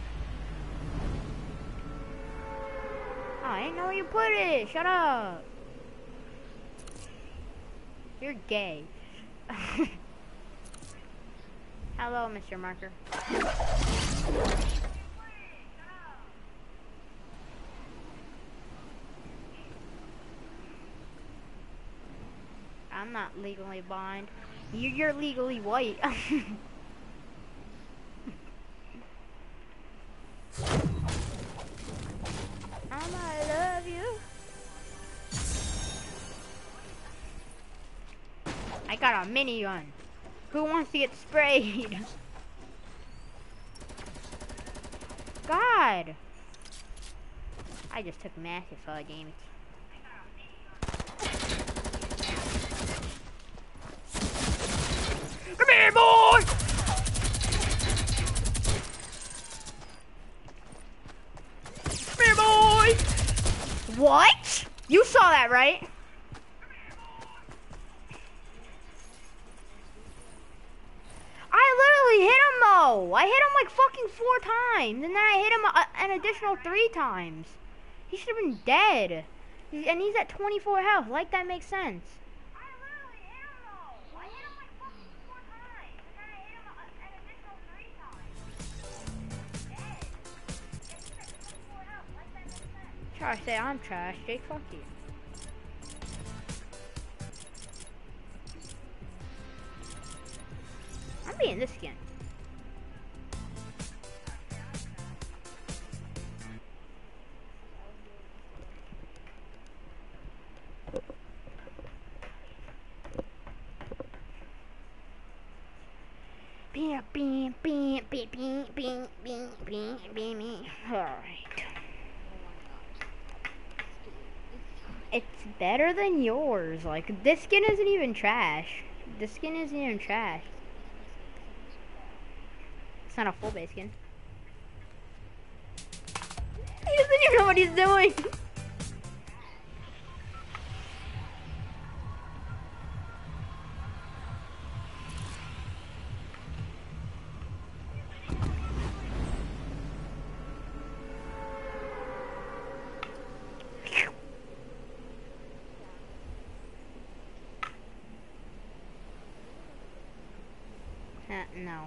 Oh, I didn't know where you put it. Shut up. You're gay. Hello, Mister Marker. I'm not legally blind. You- You're legally white. I love you. I got a minigun. Who wants to get sprayed? God. I just took massive uh, damage. You saw that, right? I literally hit him though. I hit him like fucking four times, and then I hit him a, an additional three times. He should have been dead. He's, and he's at twenty-four health. Like that makes sense. I literally hit him though. I hit him like fucking four times, and then I hit him a, an additional three times. Dead. And he's at twenty-four health. Like that makes sense. Try to say I'm trash, Jake. Fuck you. I'm being this skin. Beep, beep, beep, beep, beep, beep, beep, beep, beep, beep. Alright. It's better than yours. Like, this skin isn't even trash. This skin isn't even trash. It's not a full base skin. He doesn't even know what he's doing. Uh, no.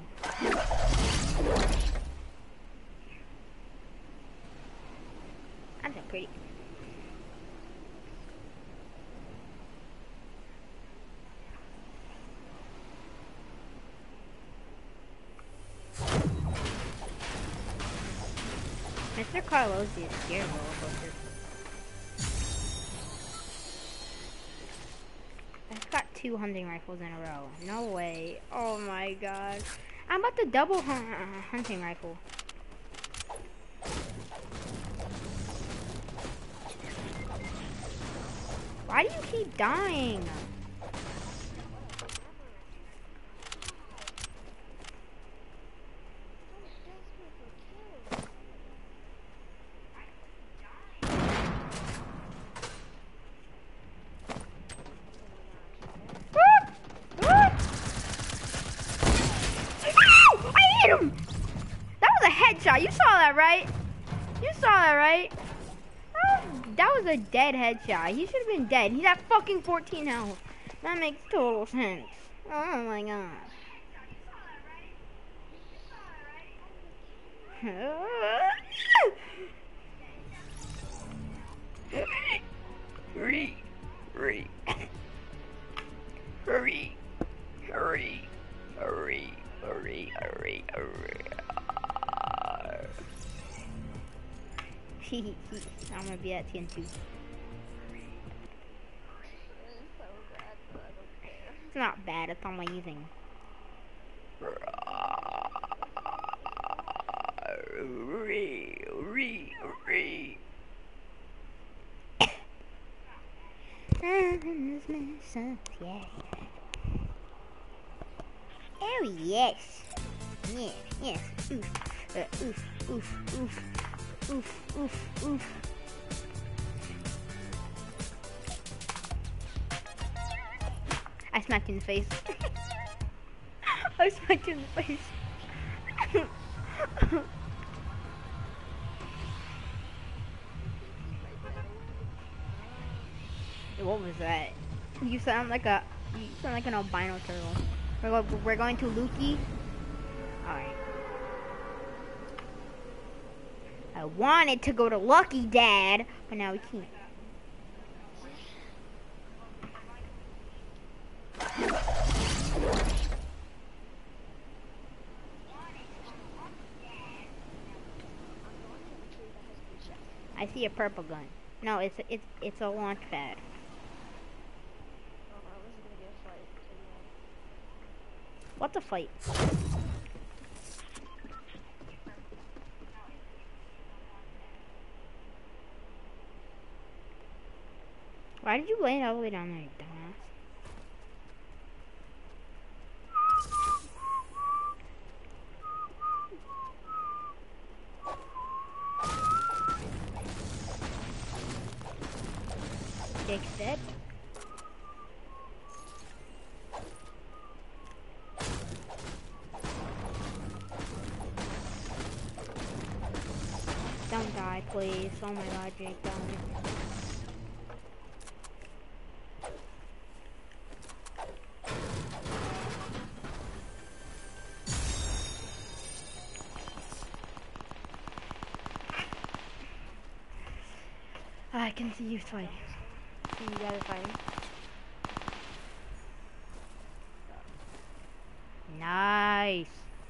I'm so pretty. Mister Carlos is scared roller coaster. I've got two hunting rifles in a row. No way. Oh my god. I'm about to double hun uh, hunting rifle. Why do you keep dying? You saw that, right? You saw that, right? Oh, that was a dead headshot. He should have been dead. He's at fucking fourteen health. That makes total sense. Oh my god. Hurry, hurry, hurry, hurry, hurry, hurry, hurry, hurry. I'm gonna be at T N two. It's not bad, it's amazing. Yeah. Oh yes. Yeah, yes. Oof. Uh, oof, oof, oof. Oof, oof, oof. I smacked you in the face. I smacked you in the face. What was that? You sound like a you sound like an albino turtle. We're, go we're going to Lukey. Alright. I wanted to go to Lucky Dad, but now we can't. I see a purple gun. No, it's it's it's a launch pad. What the fight? Why did you land all the way down there, you dumbass? die, please. Oh my god, Jake, die. I can see you fighting. See you guys fighting. Nice.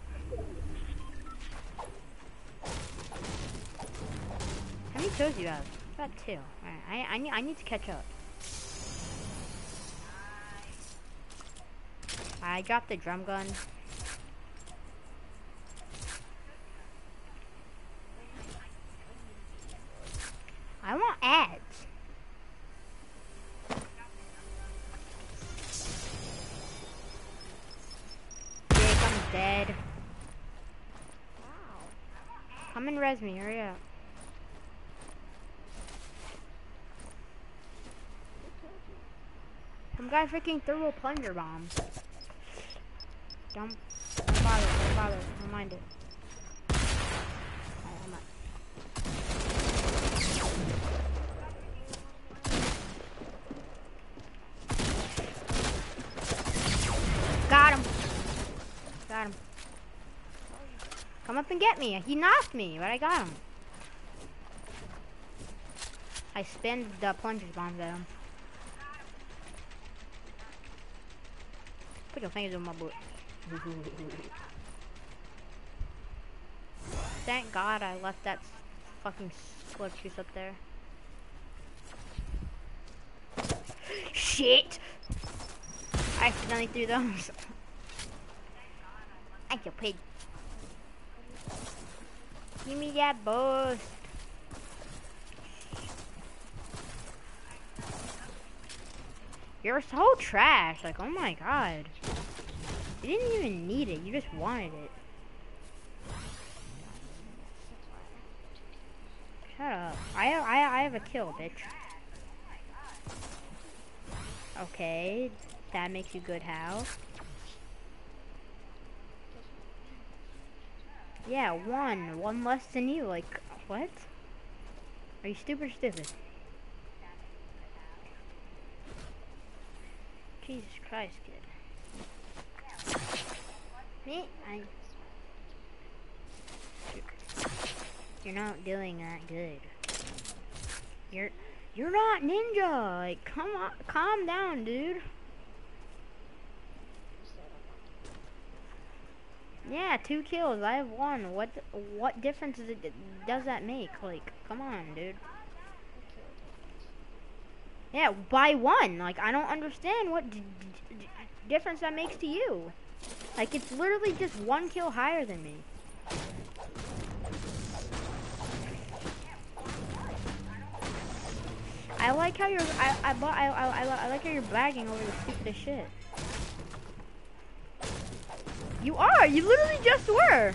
How many kills do you have? About two. Alright, I I need I need to catch up. I dropped the drum gun. I want ads. Jake, I'm dead. Wow. Come and res me, hurry up. Some guy freaking threw a plunger bomb. Don't, don't bother, don't bother, don't mind it. Alright, I'm up. Got him. Got him. Come up and get me. He knocked me, but I got him. I spammed the plunger bombs at him. Put your fingers in my butt. Thank God I left that fucking slurp juice up there. Shit! I accidentally threw those. Thank you, pig. Give me that boost. You're so trash. Like, oh my god. You didn't even need it. You just wanted it. Shut up. I I I have a kill, bitch. Okay, that makes you good. How? Yeah, one. One less than you. Like, what? Are you stupid or stupid? Jesus Christ, kid. Me? I... You're not doing that good. You're... You're not ninja! Like, come on, calm down, dude. Yeah, two kills. I have one. What what difference does, it, does that make? Like, come on, dude. Yeah, by one. Like, I don't understand what d d d difference that makes to you. Like, it's literally just one kill higher than me. I like how you're. I I I I, I like how you're bragging over the stupidest shit. You are. You literally just were.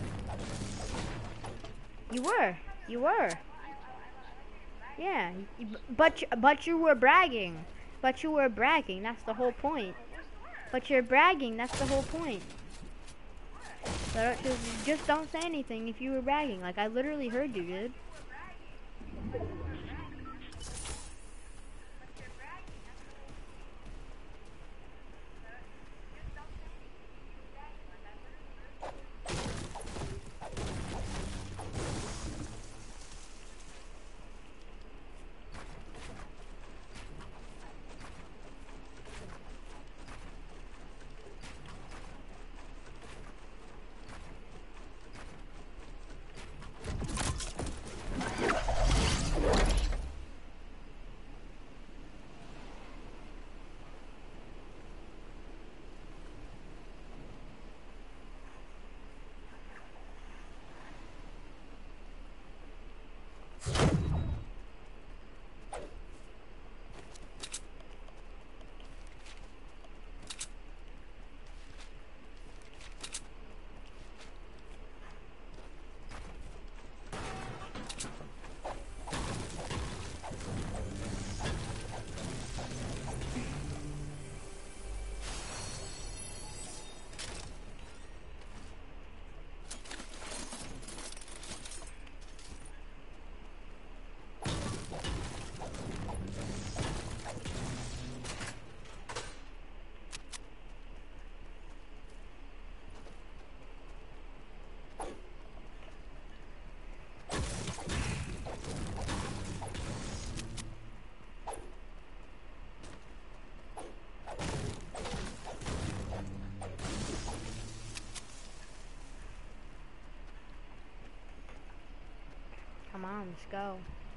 You were. You were. Yeah. But but you were bragging. But you were bragging. That's the whole point. But you're bragging. That's the whole point. So just, just don't say anything if you were bragging. Like, I literally heard you, dude. on, let's go.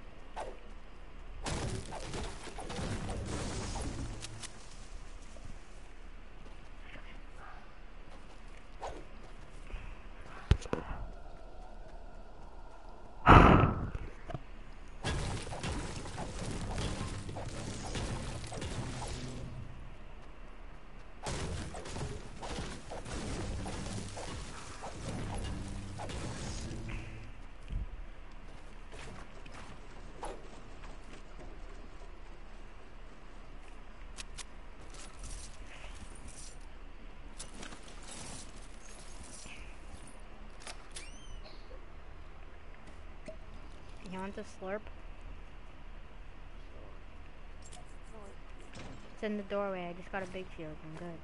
You want the slurp? It's in the doorway. I just got a big shield. I'm good.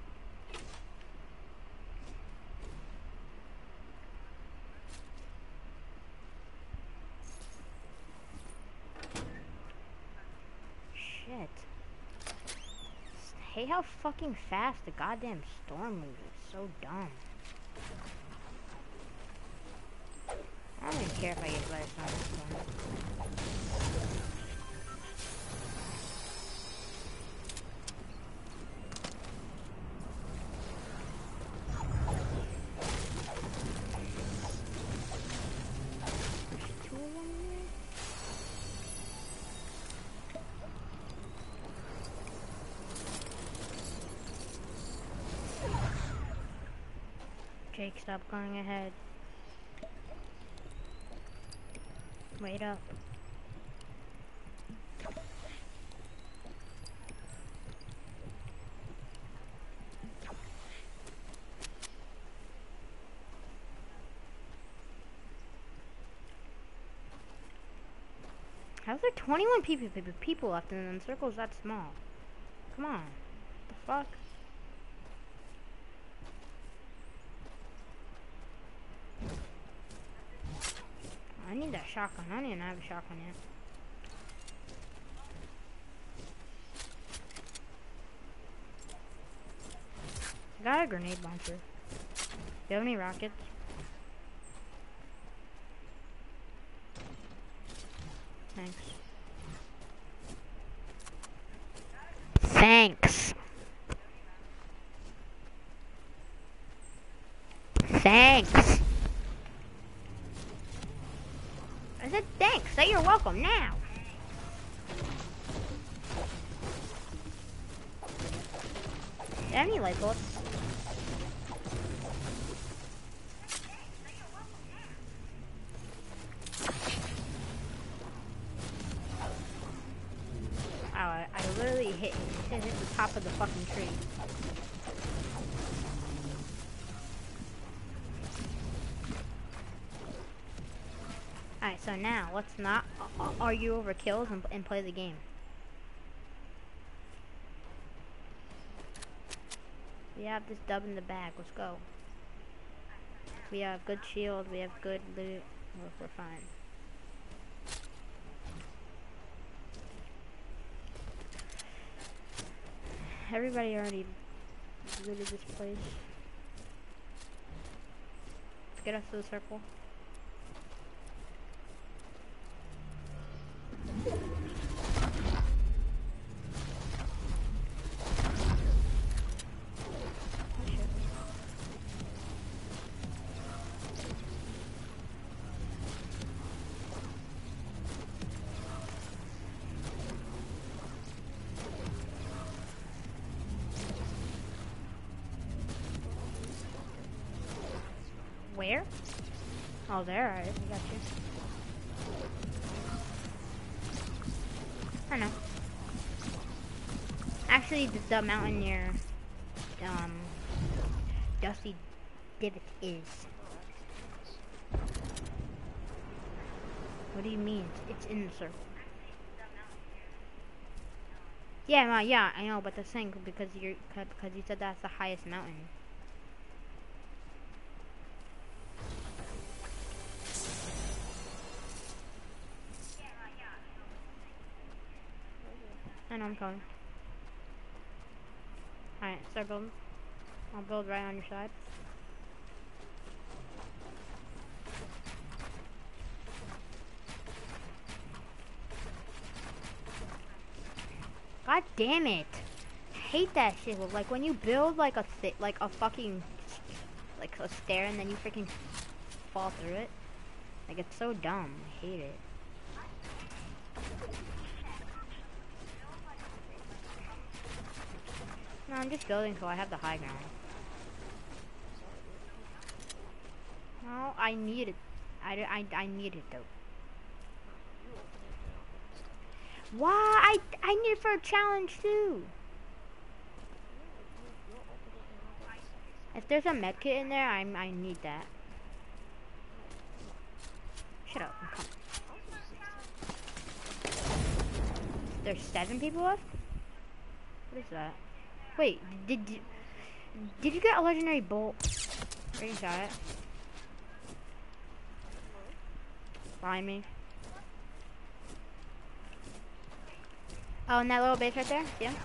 Shit. Hey, how fucking fast the goddamn storm moves. It's so dumb. I don't even care if I get let on this one. There's two of them here? Jake, stop going ahead. Wait up. How's there twenty-one people people left and the circle's that small? Come on. The fuck? I need that shotgun. I don't even have a shotgun yet. I got a grenade launcher. Do you have any rockets? Thanks. Thanks. Thanks. I said thanks. Say you're welcome now. Any light bullets? Oh, I, I literally hit, hit, hit the top of the fucking tree. Alright, so now let's not argue over kills and, and play the game. We have this dub in the bag. Let's go. We have good shield. We have good loot. We're, we're fine. Everybody already looted this place. Let's get us to the circle. Where? Oh, there. Alright, I got you. I know. Actually, the, the mountain near um, Dusty Divot is. What do you mean? It's in the circle. Yeah, well, yeah, I know, but the thing because you're because you said that's the highest mountain. I know, I'm coming. Alright, start building. I'll build right on your side. God damn it. I hate that shit. Like when you build like a th like a fucking like a stair and then you freaking fall through it. Like it's so dumb. I hate it. No, I'm just building so I have the high ground. No, I need it. I, I, I need it though. Why? I, I need it for a challenge too. If there's a medkit in there, I'm, I need that. Shut up. I'm coming. There's seven people left? What is that? Wait, did you, did you get a legendary bolt? Where you got it? Behind me. Oh, in that little base right there? See him?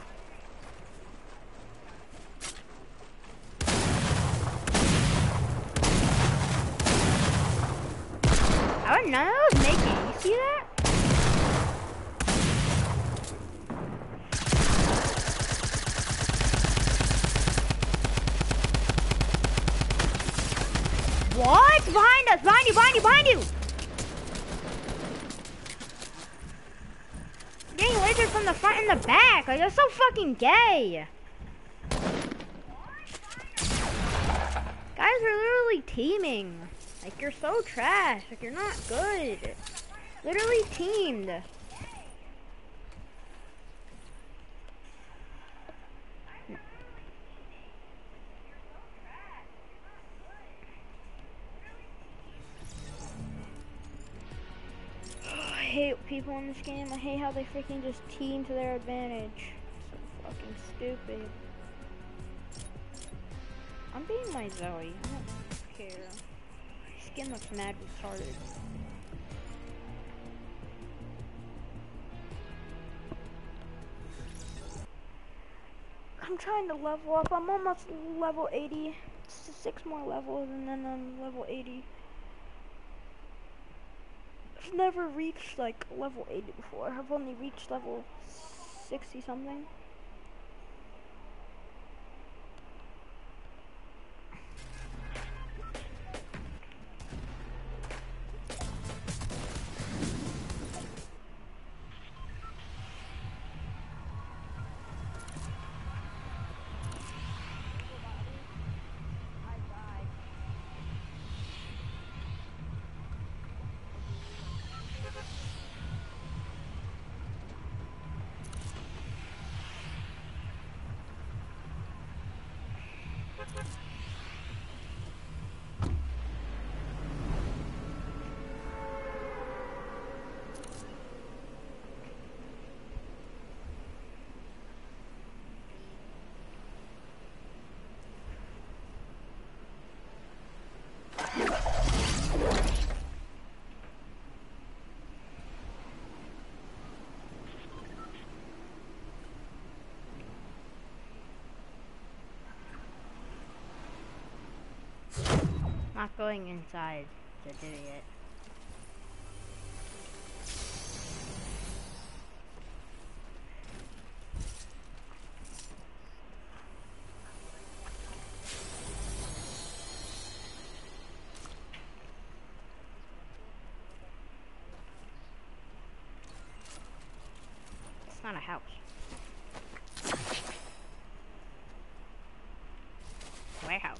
I didn't know that was making. You see that? What? Behind us! Behind you! Behind you! Behind you! Getting lasered from the front and the back. Like, that's so fucking gay. Guys are literally teaming. Like, you're so trash. Like, you're not good. Literally teamed. I hate people in this game. I hate how they freaking just team to their advantage. So fucking stupid. I'm being my Zoe. I don't care. My skin looks mad retarded. I'm trying to level up. I'm almost level eighty. It's just six more levels and then I'm level eighty. I've never reached like level eighty before. I've only reached level sixty something. Not going inside to do it. It's not a house. Warehouse.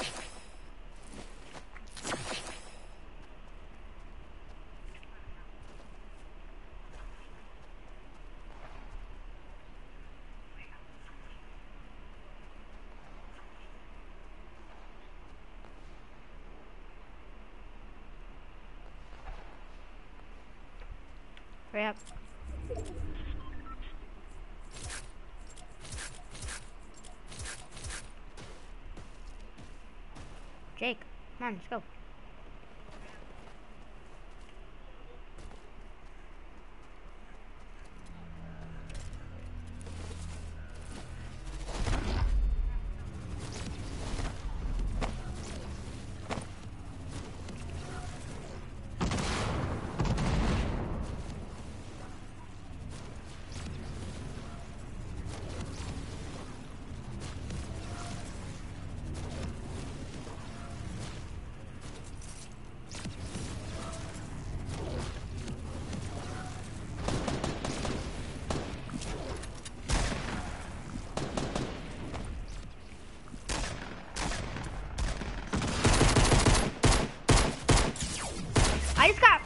Hurry up. Jake, come on, let's go.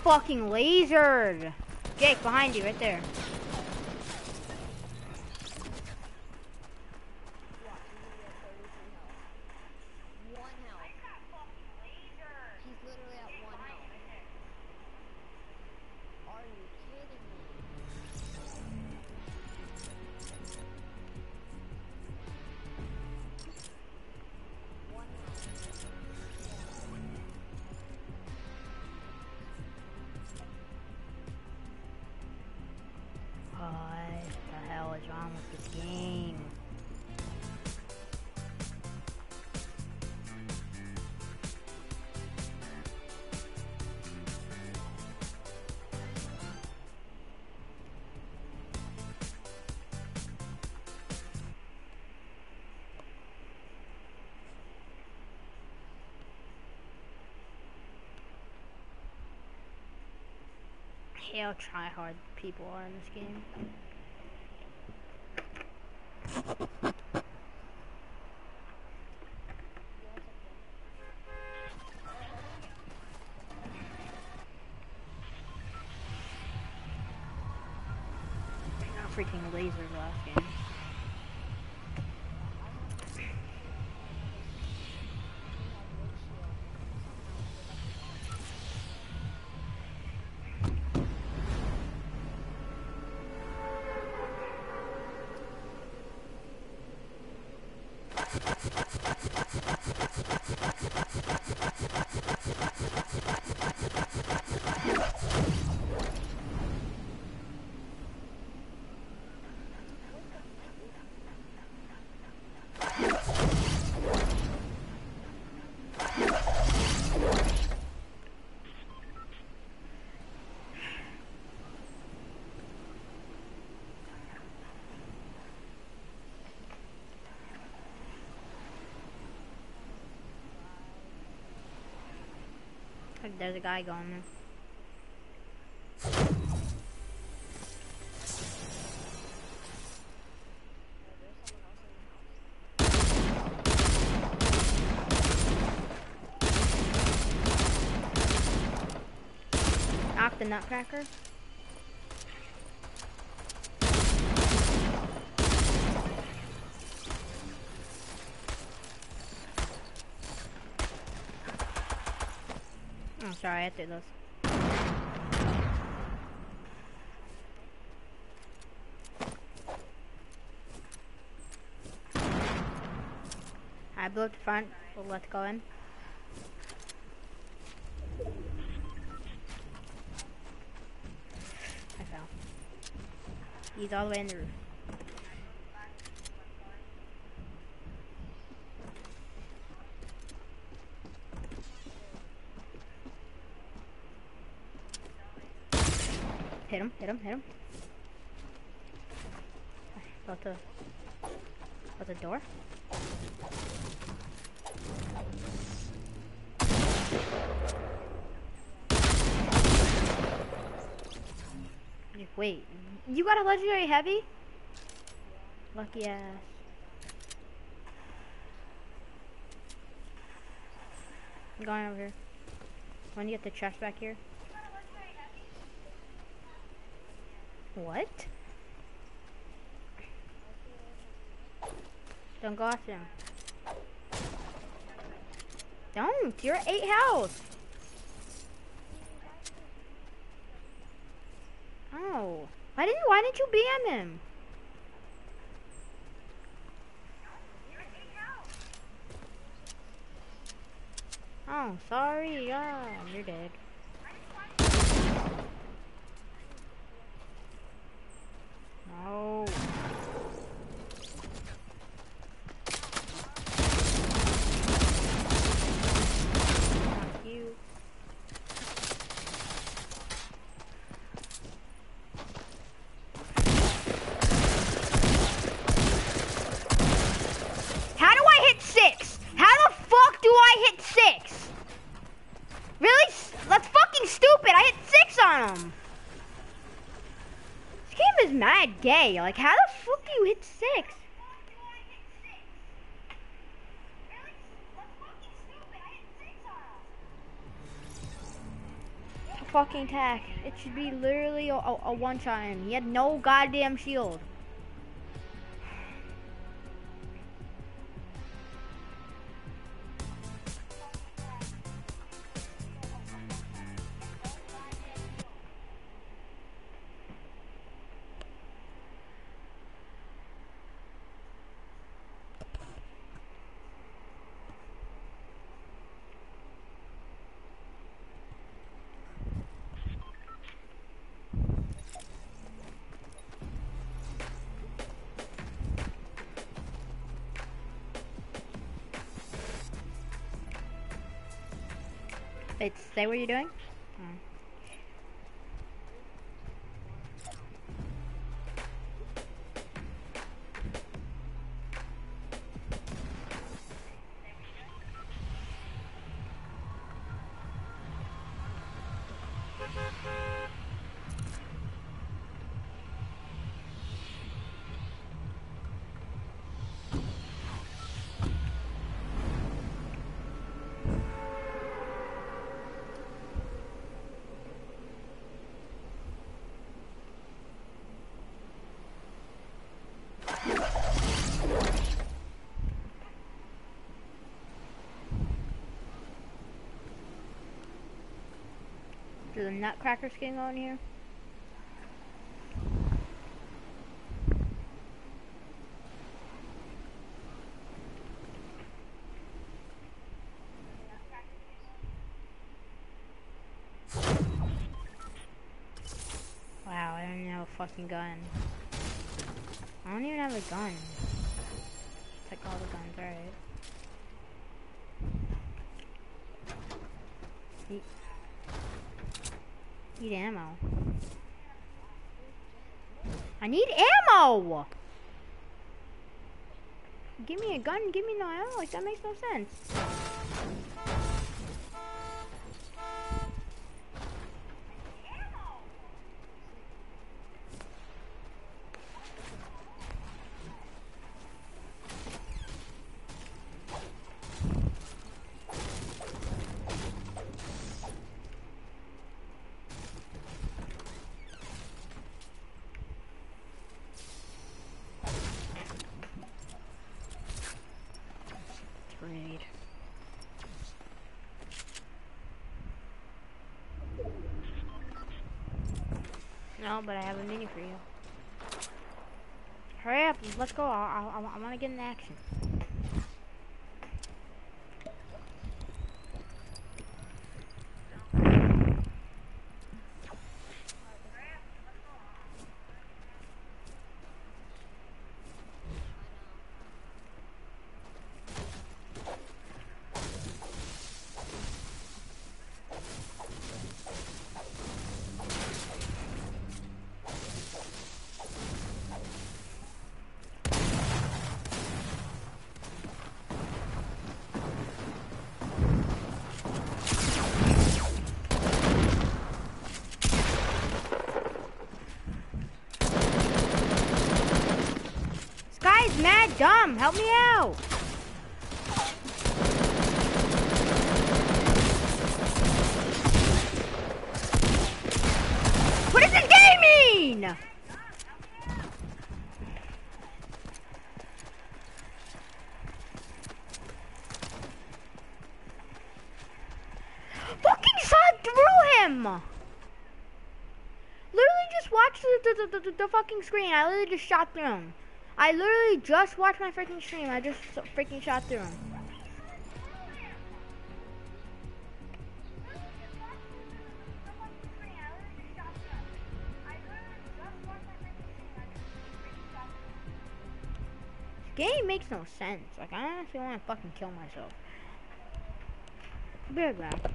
fucking lasered. Jake, behind you, right there. What the hell is wrong with this game? How try hard people are in this game. Not freaking lasers last game. There's a guy going there. Knock the nutcracker. Oh, sorry, I threw those. I blew up the front, so let's go in. I fell. He's all the way in the roof. Hit him, hit him, hit him. About the, about the door. Wait, you got a legendary heavy? Lucky ass. I'm going over here. When you get the chest back here. What? Don't go after him. Don't. You're at eight health. Oh. Why didn't Why didn't you B M him? Oh, sorry. Yeah, you're dead. No. Fuck you. How do I hit six? How the fuck do I hit six? Really? That's fucking stupid. I hit six on him. This game is mad gay. Like, how the fuck do you hit six? fucking attack. It should be literally a, a, a one shot him. He had no goddamn shield. Wait, say what you're doing? Oh. Is the Nutcracker skin on here? Wow, I don't even have a fucking gun. I don't even have a gun. Take all the guns, alright. Eat. Need ammo. I need ammo! Give me a gun, give me no ammo, like that makes no sense. Grenade. No, but I have a mini for you. Hurry up, let's go. I, I, I want to get in action. Mad dumb, help me out! What does this game mean? Fucking shot through him! Literally just watch the, the, the, the, the fucking screen. I literally just shot through him. I literally just watched my freaking stream. I just freaking shot through him. This game makes no sense. Like, I honestly want to fucking kill myself. I'll be right back.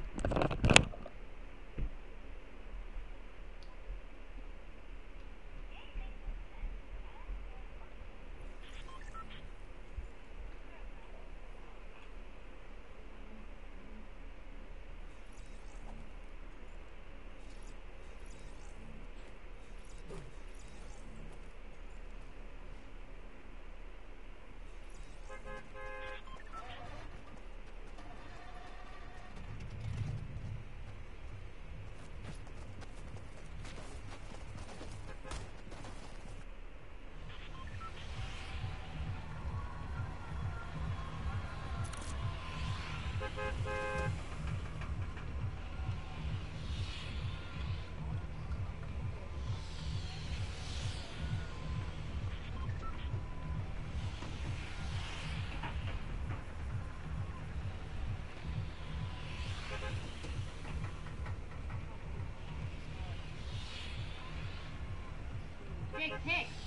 Jake, pick.